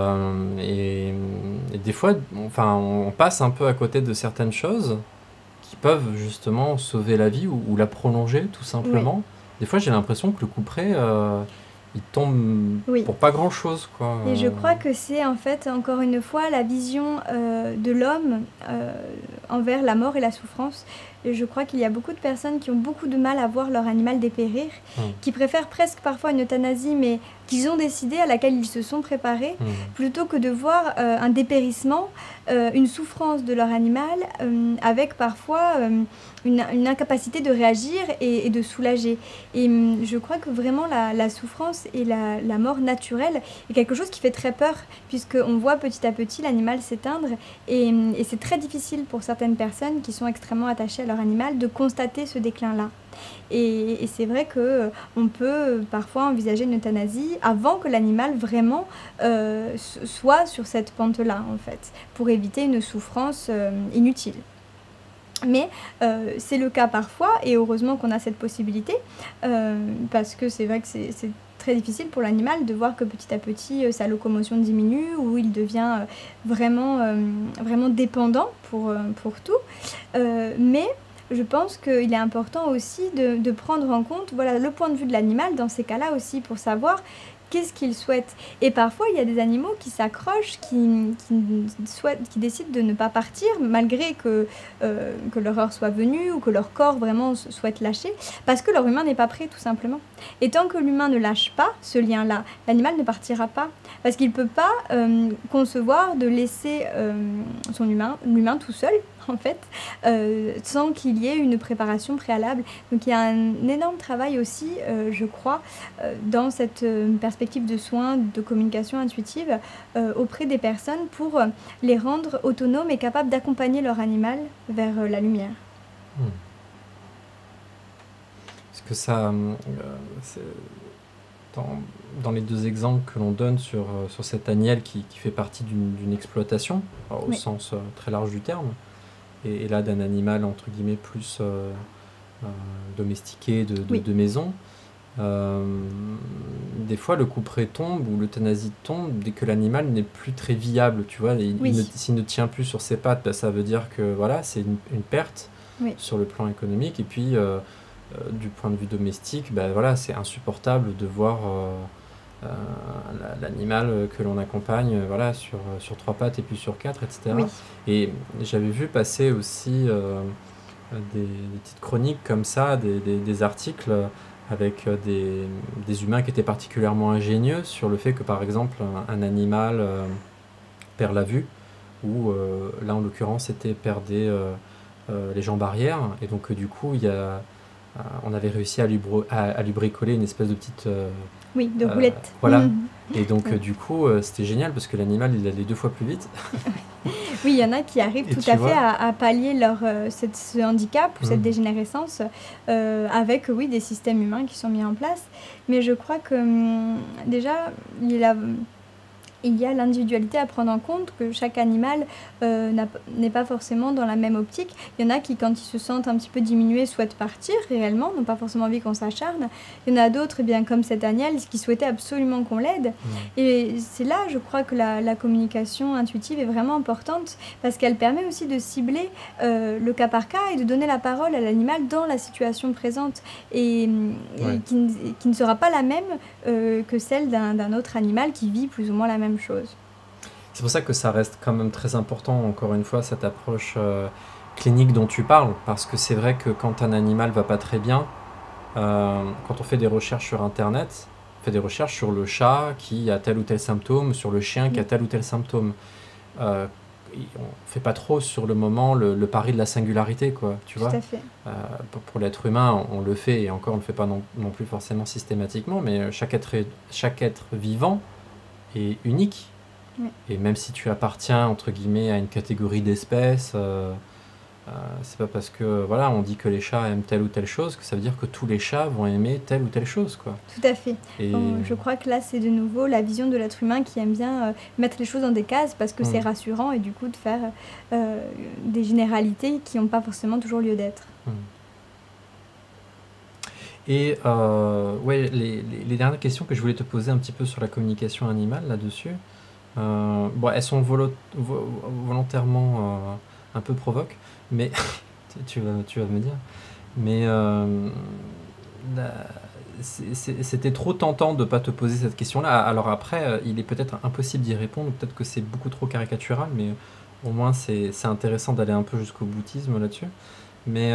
des fois, on passe un peu à côté de certaines choses qui peuvent justement sauver la vie ou la prolonger tout simplement. Des fois j'ai l'impression que le couperet il tombe pour pas grand chose, quoi. Et je crois que c'est en fait encore une fois la vision de l'homme envers la mort et la souffrance. Et je crois qu'il y a beaucoup de personnes qui ont beaucoup de mal à voir leur animal dépérir, qui préfèrent presque parfois une euthanasie, mais qu'ils ont décidé, à laquelle ils se sont préparés, plutôt que de voir un dépérissement, une souffrance de leur animal, avec parfois une incapacité de réagir et de soulager. Et je crois que vraiment la souffrance et la mort naturelle est quelque chose qui fait très peur, puisqu'on voit petit à petit l'animal s'éteindre, et c'est très difficile pour certaines personnes qui sont extrêmement attachées à leur animal de constater ce déclin-là. Et c'est vrai qu'on peut parfois envisager une euthanasie avant que l'animal vraiment soit sur cette pente-là, en fait, pour éviter une souffrance inutile. Mais c'est le cas parfois, et heureusement qu'on a cette possibilité, parce que c'est vrai que c'est très difficile pour l'animal de voir que petit à petit sa locomotion diminue, ou il devient vraiment dépendant pour tout. Mais je pense qu'il est important aussi de prendre en compte le point de vue de l'animal dans ces cas-là aussi, pour savoir qu'est-ce qu'il souhaite. Et parfois, il y a des animaux qui s'accrochent, qui décident de ne pas partir, malgré que leur heure soit venue, ou que leur corps vraiment souhaite lâcher, parce que leur humain n'est pas prêt, tout simplement. Et tant que l'humain ne lâche pas ce lien-là, l'animal ne partira pas, parce qu'il ne peut pas concevoir de laisser l'humain tout seul, en fait, sans qu'il y ait une préparation préalable. Donc il y a un énorme travail aussi, je crois, dans cette perspective de soins, de communication intuitive auprès des personnes pour les rendre autonomes et capables d'accompagner leur animal vers la lumière. Parce que ça, c'est- dans les deux exemples que l'on donne sur cet agnelle qui fait partie d'une exploitation, au Oui, sens très large du terme, et là d'un animal entre guillemets plus domestiqué oui, de maison, euh, des fois le couperet tombe ou l'euthanasie tombe dès que l'animal n'est plus très viable, tu vois, oui, s'il ne tient plus sur ses pattes, ben, ça veut dire que voilà, c'est une perte oui, sur le plan économique, et puis du point de vue domestique, ben voilà, c'est insupportable de voir l'animal que l'on accompagne voilà, sur trois pattes et puis sur quatre, oui, etc. Et j'avais vu passer aussi des petites chroniques comme ça, des articles avec des humains qui étaient particulièrement ingénieux sur le fait que par exemple un animal perd la vue, ou là en l'occurrence c'était perdait les jambes arrière, et donc du coup on avait réussi à lui bricoler une espèce de petite oui, de roulette. voilà, et donc Oui. du coup c'était génial parce que l'animal il allait 2 fois plus vite. Oui, il y en a qui arrivent Et tout tu à fait vois, à pallier ce handicap ou cette mm, dégénérescence avec, oui, des systèmes humains qui sont mis en place. Mais je crois que déjà, il y a l'individualité à prendre en compte, que chaque animal n'est pas forcément dans la même optique. Il y en a qui, quand ils se sentent un petit peu diminués, souhaitent partir réellement, n'ont pas forcément envie qu'on s'acharne. Il y en a d'autres, eh bien, comme cette agnelle, qui souhaitaient absolument qu'on l'aide. mm, Et c'est là, je crois, que la communication intuitive est vraiment importante, parce qu'elle permet aussi de cibler le cas par cas et de donner la parole à l'animal dans la situation présente, et ouais. qui ne sera pas la même que celle d'un autre animal qui vit plus ou moins la même chose. C'est pour ça que ça reste quand même très important, encore une fois, cette approche clinique dont tu parles, parce que c'est vrai que quand un animal va pas très bien, quand on fait des recherches sur Internet, on fait des recherches sur le chat qui a tel ou tel symptôme, sur le chien qui a Oui, tel ou tel symptôme. Euh, on fait pas trop sur le moment le pari de la singularité, quoi, tu tout vois. à fait. Euh, pour l'être humain, on le fait, et encore on le fait pas non plus forcément systématiquement, mais chaque être vivant est unique. Oui. Et même si tu appartiens, entre guillemets, à une catégorie d'espèces, c'est pas parce que, voilà, on dit que les chats aiment telle ou telle chose que ça veut dire que tous les chats vont aimer telle ou telle chose, quoi. Tout à fait. Et... Bon, je crois que là, c'est de nouveau la vision de l'être humain qui aime bien mettre les choses dans des cases parce que c'est Hmm, rassurant, et du coup de faire des généralités qui n'ont pas forcément toujours lieu d'être. hmm. Et ouais, les dernières questions que je voulais te poser un petit peu sur la communication animale là-dessus, bon, elles sont volontairement un peu provoques, mais tu vas me dire. Mais la- c'était trop tentant de ne pas te poser cette question-là. Alors après, il est peut-être impossible d'y répondre, peut-être que c'est beaucoup trop caricatural, mais au moins c'est intéressant d'aller un peu jusqu'au boutisme là-dessus. Mais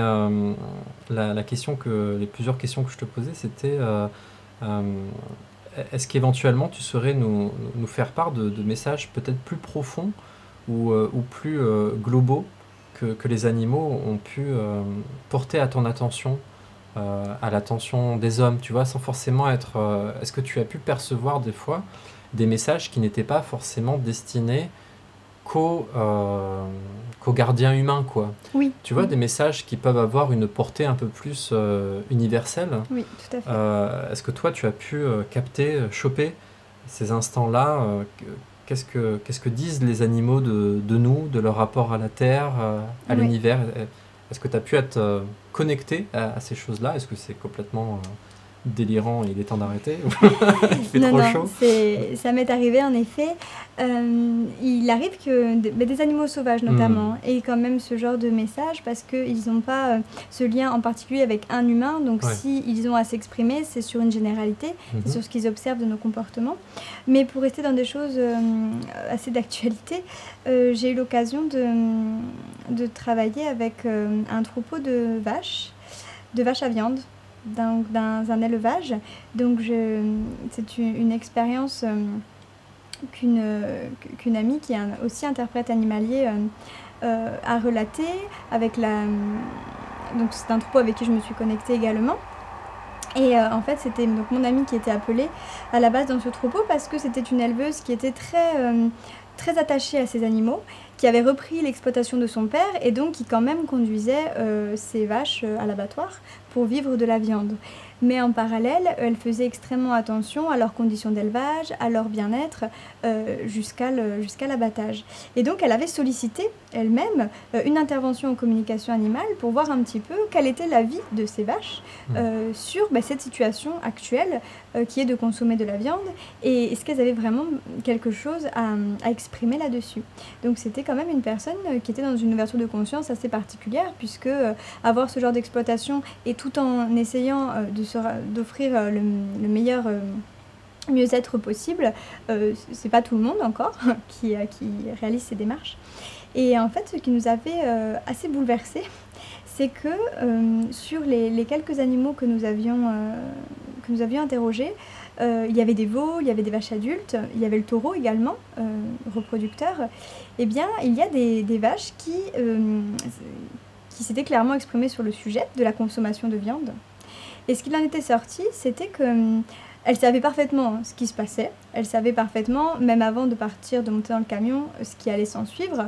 les plusieurs questions que je te posais, c'était euh, est-ce qu'éventuellement tu saurais nous faire part de messages peut-être plus profonds ou plus globaux que les animaux ont pu porter à ton attention, à l'attention des hommes, tu vois, sans forcément être... est-ce que tu as pu percevoir des fois des messages qui n'étaient pas forcément destinés qu'aux gardiens humains, quoi. Oui, Tu vois, des messages qui peuvent avoir une portée un peu plus universelle. oui, tout à fait. Est-ce que toi, tu as pu capter, choper ces instants-là qu'est-ce que disent les animaux de nous, de leur rapport à la Terre, à Oui. l'univers? Est-ce que tu as pu être connecté à ces choses-là? Est-ce que c'est complètement délirant et il est temps d'arrêter? Il fait Non, trop non, chaud? ça m'est arrivé en effet. Il arrive que des animaux sauvages Hmm. notamment aient quand même ce genre de message parce qu'ils n'ont pas ce lien en particulier avec un humain. Donc Ouais. si ils ont à s'exprimer, c'est sur une généralité, c'est Mhm. sur ce qu'ils observent de nos comportements. Mais pour rester dans des choses assez d'actualité, j'ai eu l'occasion de travailler avec un troupeau de vaches à viande, dans un élevage. Donc c'est une expérience qu'une amie qui est aussi interprète animalier a relaté avec donc c'est un troupeau avec qui je me suis connectée également. Et en fait, c'était donc mon amie qui était appelée à la base dans ce troupeau parce que c'était une éleveuse qui était très attachée à ses animaux, qui avait repris l'exploitation de son père et donc qui quand même conduisait ses vaches à l'abattoir pour vivre de la viande. Mais en parallèle, elle faisait extrêmement attention à leurs conditions d'élevage, à leur bien-être, jusqu'à l'abattage. Et donc, elle avait sollicité elle-même une intervention en communication animale pour voir un petit peu quelle était la vie de ces vaches sur cette situation actuelle qui est de consommer de la viande et est-ce qu'elles avaient vraiment quelque chose à exprimer là-dessus. Donc, c'était quand même une personne qui était dans une ouverture de conscience assez particulière puisque avoir ce genre d'exploitation et tout en essayant d'offrir le meilleur mieux-être possible, c'est pas tout le monde encore qui réalise ces démarches. Et en fait, ce qui nous avait assez bouleversés, c'est que sur les quelques animaux que nous avions interrogés, il y avait des veaux, il y avait des vaches adultes, il y avait le taureau également, reproducteur. Eh bien, il y a des vaches qui s'étaient clairement exprimées sur le sujet de la consommation de viande. Et ce qu'il en était sorti, c'était que elle savait parfaitement ce qui se passait. Elle savait parfaitement, même avant de partir, de monter dans le camion, ce qui allait s'en suivre.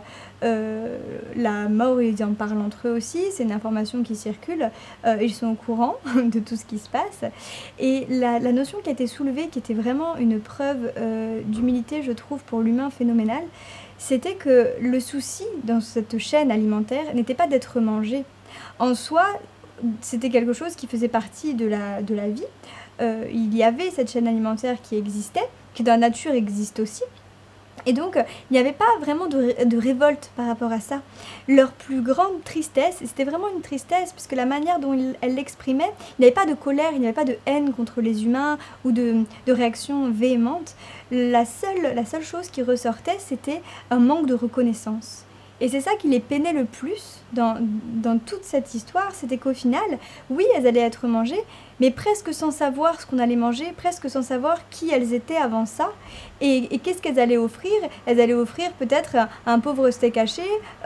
La mort, ils en parlent entre eux aussi. C'est une information qui circule. Ils sont au courant de tout ce qui se passe. Et la notion qui a été soulevée, qui était vraiment une preuve d'humilité, je trouve, pour l'humain phénoménal, c'était que le souci dans cette chaîne alimentaire n'était pas d'être mangé. En soi, c'était quelque chose qui faisait partie de la vie. Il y avait cette chaîne alimentaire qui existait, qui dans la nature existe aussi. Et donc, il n'y avait pas vraiment de révolte par rapport à ça. Leur plus grande tristesse, et c'était vraiment une tristesse, puisque la manière dont elle l'exprimait, il n'y avait pas de colère, il n'y avait pas de haine contre les humains ou de réaction véhémente. La seule chose qui ressortait, c'était un manque de reconnaissance. Et c'est ça qui les peinait le plus dans toute cette histoire, c'était qu'au final, oui, elles allaient être mangées, mais presque sans savoir ce qu'on allait manger, presque sans savoir qui elles étaient avant ça, et qu'est-ce qu'elles allaient offrir. Elles allaient offrir peut-être un pauvre steak haché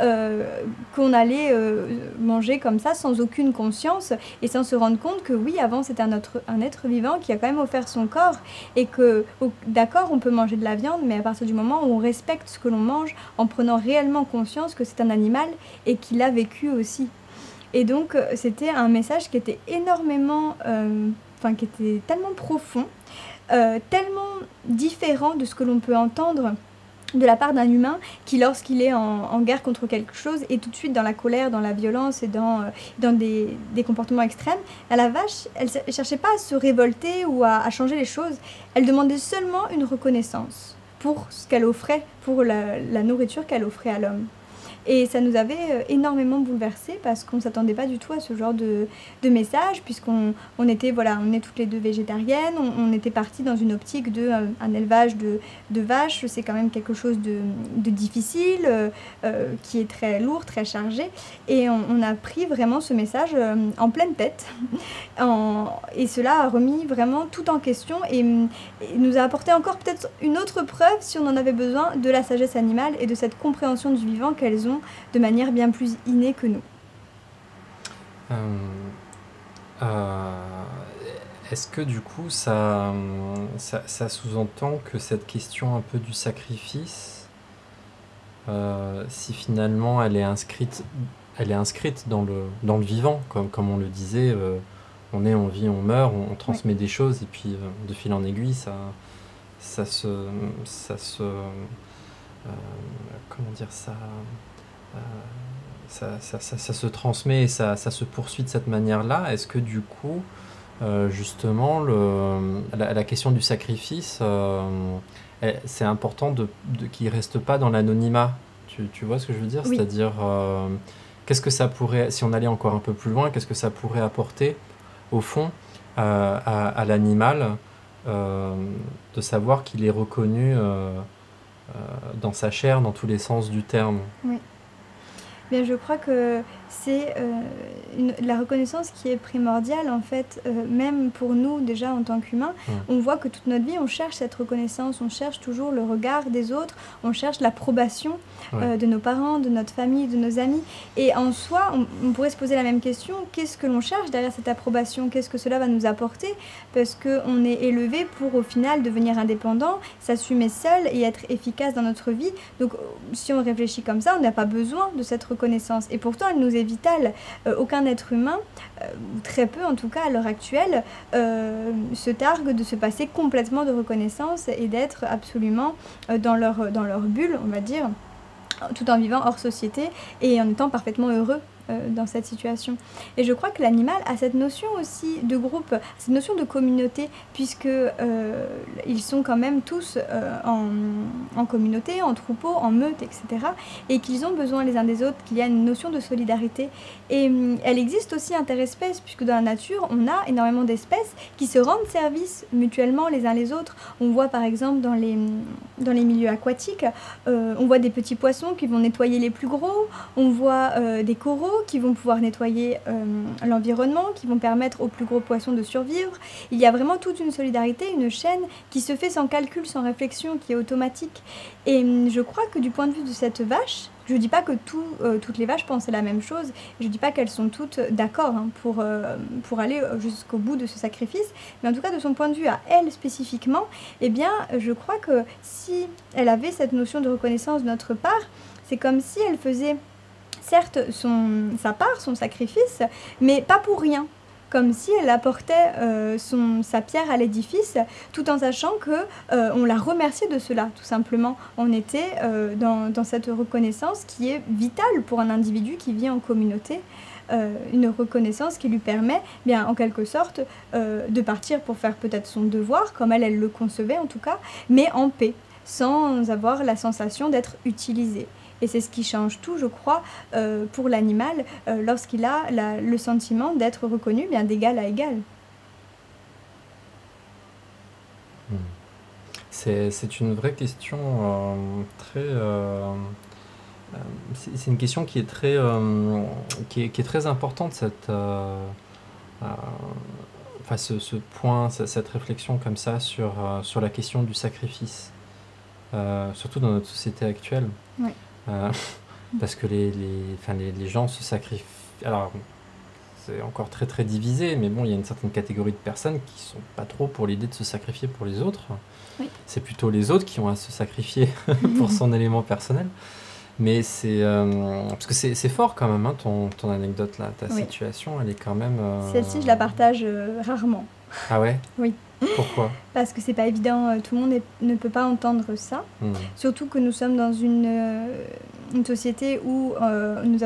qu'on allait manger comme ça, sans aucune conscience, et sans se rendre compte que oui, avant c'était un être vivant qui a quand même offert son corps, et que, d'accord, on peut manger de la viande, mais à partir du moment où on respecte ce que l'on mange, en prenant réellement conscience que c'est un animal, et qu'il a vécu aussi. Et donc, c'était un message qui était énormément, qui était tellement profond, tellement différent de ce que l'on peut entendre de la part d'un humain qui, lorsqu'il est en guerre contre quelque chose, est tout de suite dans la colère, dans la violence et dans des comportements extrêmes. La vache, elle ne cherchait pas à se révolter ou à changer les choses. Elle demandait seulement une reconnaissance pour ce qu'elle offrait, pour la nourriture qu'elle offrait à l'homme. Et ça nous avait énormément bouleversés parce qu'on ne s'attendait pas du tout à ce genre de message, puisqu'on est toutes les deux végétariennes, on était partis dans une optique un élevage de vaches, c'est quand même quelque chose de difficile, qui est très lourd, très chargé, et on a pris vraiment ce message en pleine tête, et cela a remis vraiment tout en question et nous a apporté encore peut-être une autre preuve, si on en avait besoin, de la sagesse animale et de cette compréhension du vivant qu'elles ont de manière bien plus innée que nous. Est-ce que du coup ça sous-entend que cette question un peu du sacrifice, si finalement elle est inscrite dans le vivant, comme on le disait, on vit, on meurt, on transmet des choses, et puis de fil en aiguille, ça se transmet et ça se poursuit de cette manière-là. Est-ce que du coup, justement, la question du sacrifice, c'est important qu'il ne reste pas dans l'anonymat. Tu vois ce que je veux dire? Oui. C'est-à-dire, qu'est-ce que ça pourrait, si on allait encore un peu plus loin, qu'est-ce que ça pourrait apporter, au fond, à l'animal, de savoir qu'il est reconnu dans sa chair, dans tous les sens du terme? Oui. Bien, je crois que c'est la reconnaissance qui est primordiale en fait, même pour nous déjà en tant qu'humains. On voit que toute notre vie, on cherche cette reconnaissance, on cherche toujours le regard des autres, on cherche l'approbation de nos parents, de notre famille, de nos amis. Et en soi, on pourrait se poser la même question, qu'est-ce que l'on cherche derrière cette approbation? Qu'est-ce que cela va nous apporter? Parce qu'on est élevé pour au final devenir indépendant, s'assumer seul et être efficace dans notre vie. Donc si on réfléchit comme ça, on n'a pas besoin de cette reconnaissance. Et pourtant, elle nous est vitale. Aucun être humain, très peu en tout cas à l'heure actuelle, se targue de se passer complètement de reconnaissance et d'être absolument dans leur bulle, on va dire, tout en vivant hors société et en étant parfaitement heureux dans cette situation. Et je crois que l'animal a cette notion aussi de groupe, cette notion de communauté, puisque ils sont quand même tous en communauté, en troupeau, en meute, etc. Et qu'ils ont besoin les uns des autres, qu'il y a une notion de solidarité. Et elle existe aussi interespèces, puisque dans la nature, on a énormément d'espèces qui se rendent service mutuellement les uns les autres. On voit par exemple dans les milieux aquatiques, on voit des petits poissons qui vont nettoyer les plus gros, on voit des coraux qui vont pouvoir nettoyer l'environnement, qui vont permettre aux plus gros poissons de survivre. Il y a vraiment toute une solidarité, une chaîne qui se fait sans calcul, sans réflexion, qui est automatique. Et je crois que du point de vue de cette vache, je ne dis pas que toutes les vaches pensent la même chose, je ne dis pas qu'elles sont toutes d'accord pour aller jusqu'au bout de ce sacrifice, mais en tout cas de son point de vue à elle spécifiquement, eh bien je crois que si elle avait cette notion de reconnaissance de notre part, c'est comme si elle faisait certes sa part, son sacrifice, mais pas pour rien. Comme si elle apportait sa pierre à l'édifice, tout en sachant qu'on la remerciait de cela, tout simplement. On était dans cette reconnaissance qui est vitale pour un individu qui vit en communauté, une reconnaissance qui lui permet, bien, en quelque sorte, de partir pour faire peut-être son devoir, comme elle le concevait en tout cas, mais en paix, sans avoir la sensation d'être utilisée. Et c'est ce qui change tout, je crois, pour l'animal, lorsqu'il a le sentiment d'être reconnu bien d'égal à égal. C'est une vraie question c'est une question qui est qui est très importante, ce point, cette réflexion comme ça sur la question du sacrifice, surtout dans notre société actuelle. Oui. Parce que les gens se sacrifient. Alors, c'est encore très très divisé, mais bon, il y a une certaine catégorie de personnes qui sont pas trop pour l'idée de se sacrifier pour les autres. Oui. C'est plutôt les autres qui ont à se sacrifier pour son élément personnel. Mais c'est parce que c'est fort quand même, hein, ton anecdote là, ta situation, elle est quand même. Celle-ci, je la partage rarement. Ah ouais? Oui. Pourquoi? Parce que c'est pas évident, tout le monde ne peut pas entendre ça. Surtout que nous sommes dans une société où nous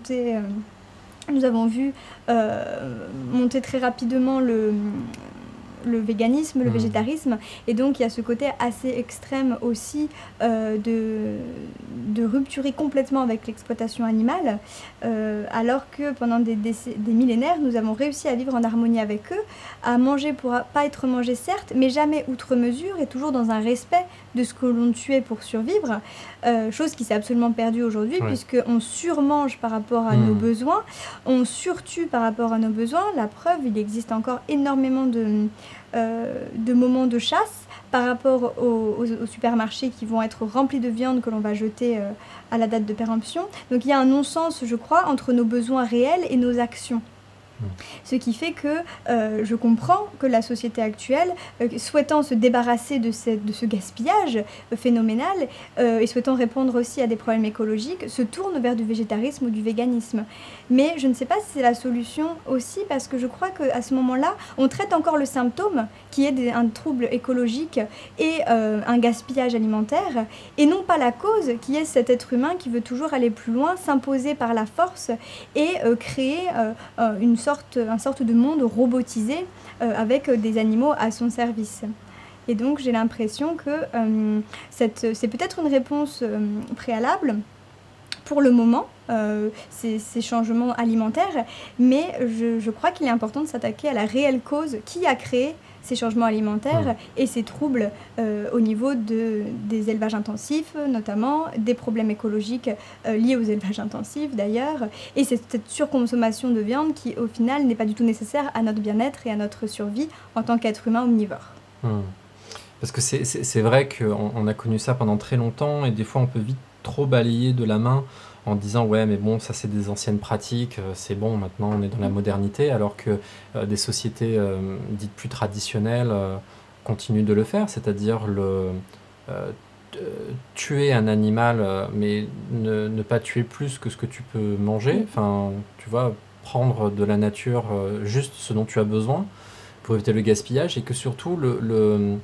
avons vu monter très rapidement le véganisme, le végétarisme, et donc il y a ce côté assez extrême aussi de rupturer complètement avec l'exploitation animale, alors que pendant des millénaires, nous avons réussi à vivre en harmonie avec eux, à manger pour pas être mangé certes, mais jamais outre mesure et toujours dans un respect de ce que l'on tuait pour survivre, chose qui s'est absolument perdue aujourd'hui, puisqu'on surmange par rapport à nos besoins, on surtue par rapport à nos besoins. La preuve, il existe encore énormément de moments de chasse par rapport aux supermarchés qui vont être remplis de viande que l'on va jeter à la date de péremption. Donc il y a un non-sens, je crois, entre nos besoins réels et nos actions. Ce qui fait que je comprends que la société actuelle, souhaitant se débarrasser de ce gaspillage phénoménal et souhaitant répondre aussi à des problèmes écologiques, se tourne vers du végétarisme ou du véganisme. Mais je ne sais pas si c'est la solution aussi, parce que je crois qu'à ce moment-là, on traite encore le symptôme, qui est un trouble écologique et un gaspillage alimentaire, et non pas la cause, qui est cet être humain qui veut toujours aller plus loin, s'imposer par la force et créer une sorte de monde robotisé avec des animaux à son service. Et donc j'ai l'impression que c'est peut-être une réponse préalable pour le moment, ces changements alimentaires, mais je crois qu'il est important de s'attaquer à la réelle cause qui a créé ces changements alimentaires et ces troubles au niveau des élevages intensifs, notamment des problèmes écologiques liés aux élevages intensifs d'ailleurs, et cette surconsommation de viande qui au final n'est pas du tout nécessaire à notre bien-être et à notre survie en tant qu'être humain omnivore. Parce que c'est vrai qu'on a connu ça pendant très longtemps et des fois on peut vite trop balayer de la main en disant ouais mais bon ça c'est des anciennes pratiques, c'est bon maintenant on est dans la modernité, alors que des sociétés dites plus traditionnelles continuent de le faire, c'est-à-dire tuer un animal mais ne pas tuer plus que ce que tu peux manger, enfin tu vois, prendre de la nature juste ce dont tu as besoin pour éviter le gaspillage, et que surtout le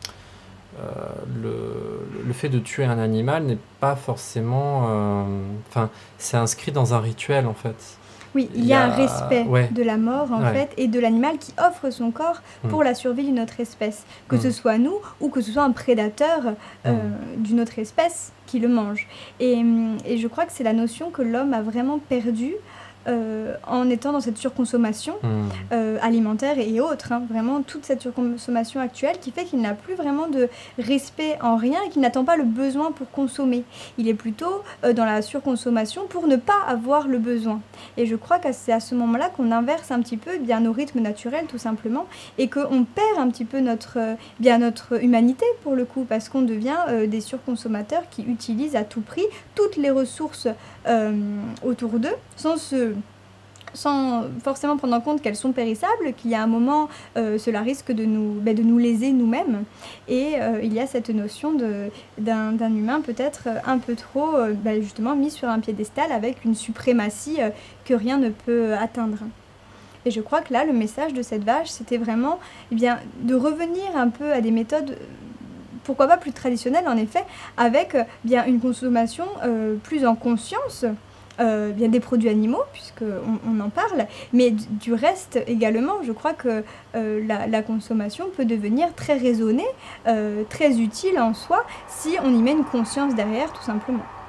fait de tuer un animal n'est pas forcément... Enfin, c'est inscrit dans un rituel, en fait. Oui, il y a un respect de la mort, en fait, et de l'animal qui offre son corps pour la survie d'une autre espèce. Que ce soit nous, ou que ce soit un prédateur d'une autre espèce qui le mange. Et je crois que c'est la notion que l'homme a vraiment perdue en étant dans cette surconsommation alimentaire et autres, vraiment toute cette surconsommation actuelle qui fait qu'il n'a plus vraiment de respect en rien et qu'il n'attend pas le besoin pour consommer. Il est plutôt dans la surconsommation pour ne pas avoir le besoin. Et je crois que c'est à ce moment-là qu'on inverse un petit peu nos rythmes naturels tout simplement, et qu'on perd un petit peu notre humanité pour le coup, parce qu'on devient des surconsommateurs qui utilisent à tout prix toutes les ressources autour d'eux sans forcément prendre en compte qu'elles sont périssables, qu'il y a un moment, cela risque de nous léser nous-mêmes. Et il y a cette notion d'un humain peut-être un peu trop justement mis sur un piédestal avec une suprématie que rien ne peut atteindre. Et je crois que là, le message de cette vache, c'était vraiment de revenir un peu à des méthodes... pourquoi pas plus traditionnelles en effet, avec une consommation plus en conscience, des produits animaux, puisqu'on en parle, mais du reste également. Je crois que la consommation peut devenir très raisonnée, très utile en soi, si on y met une conscience derrière, tout simplement.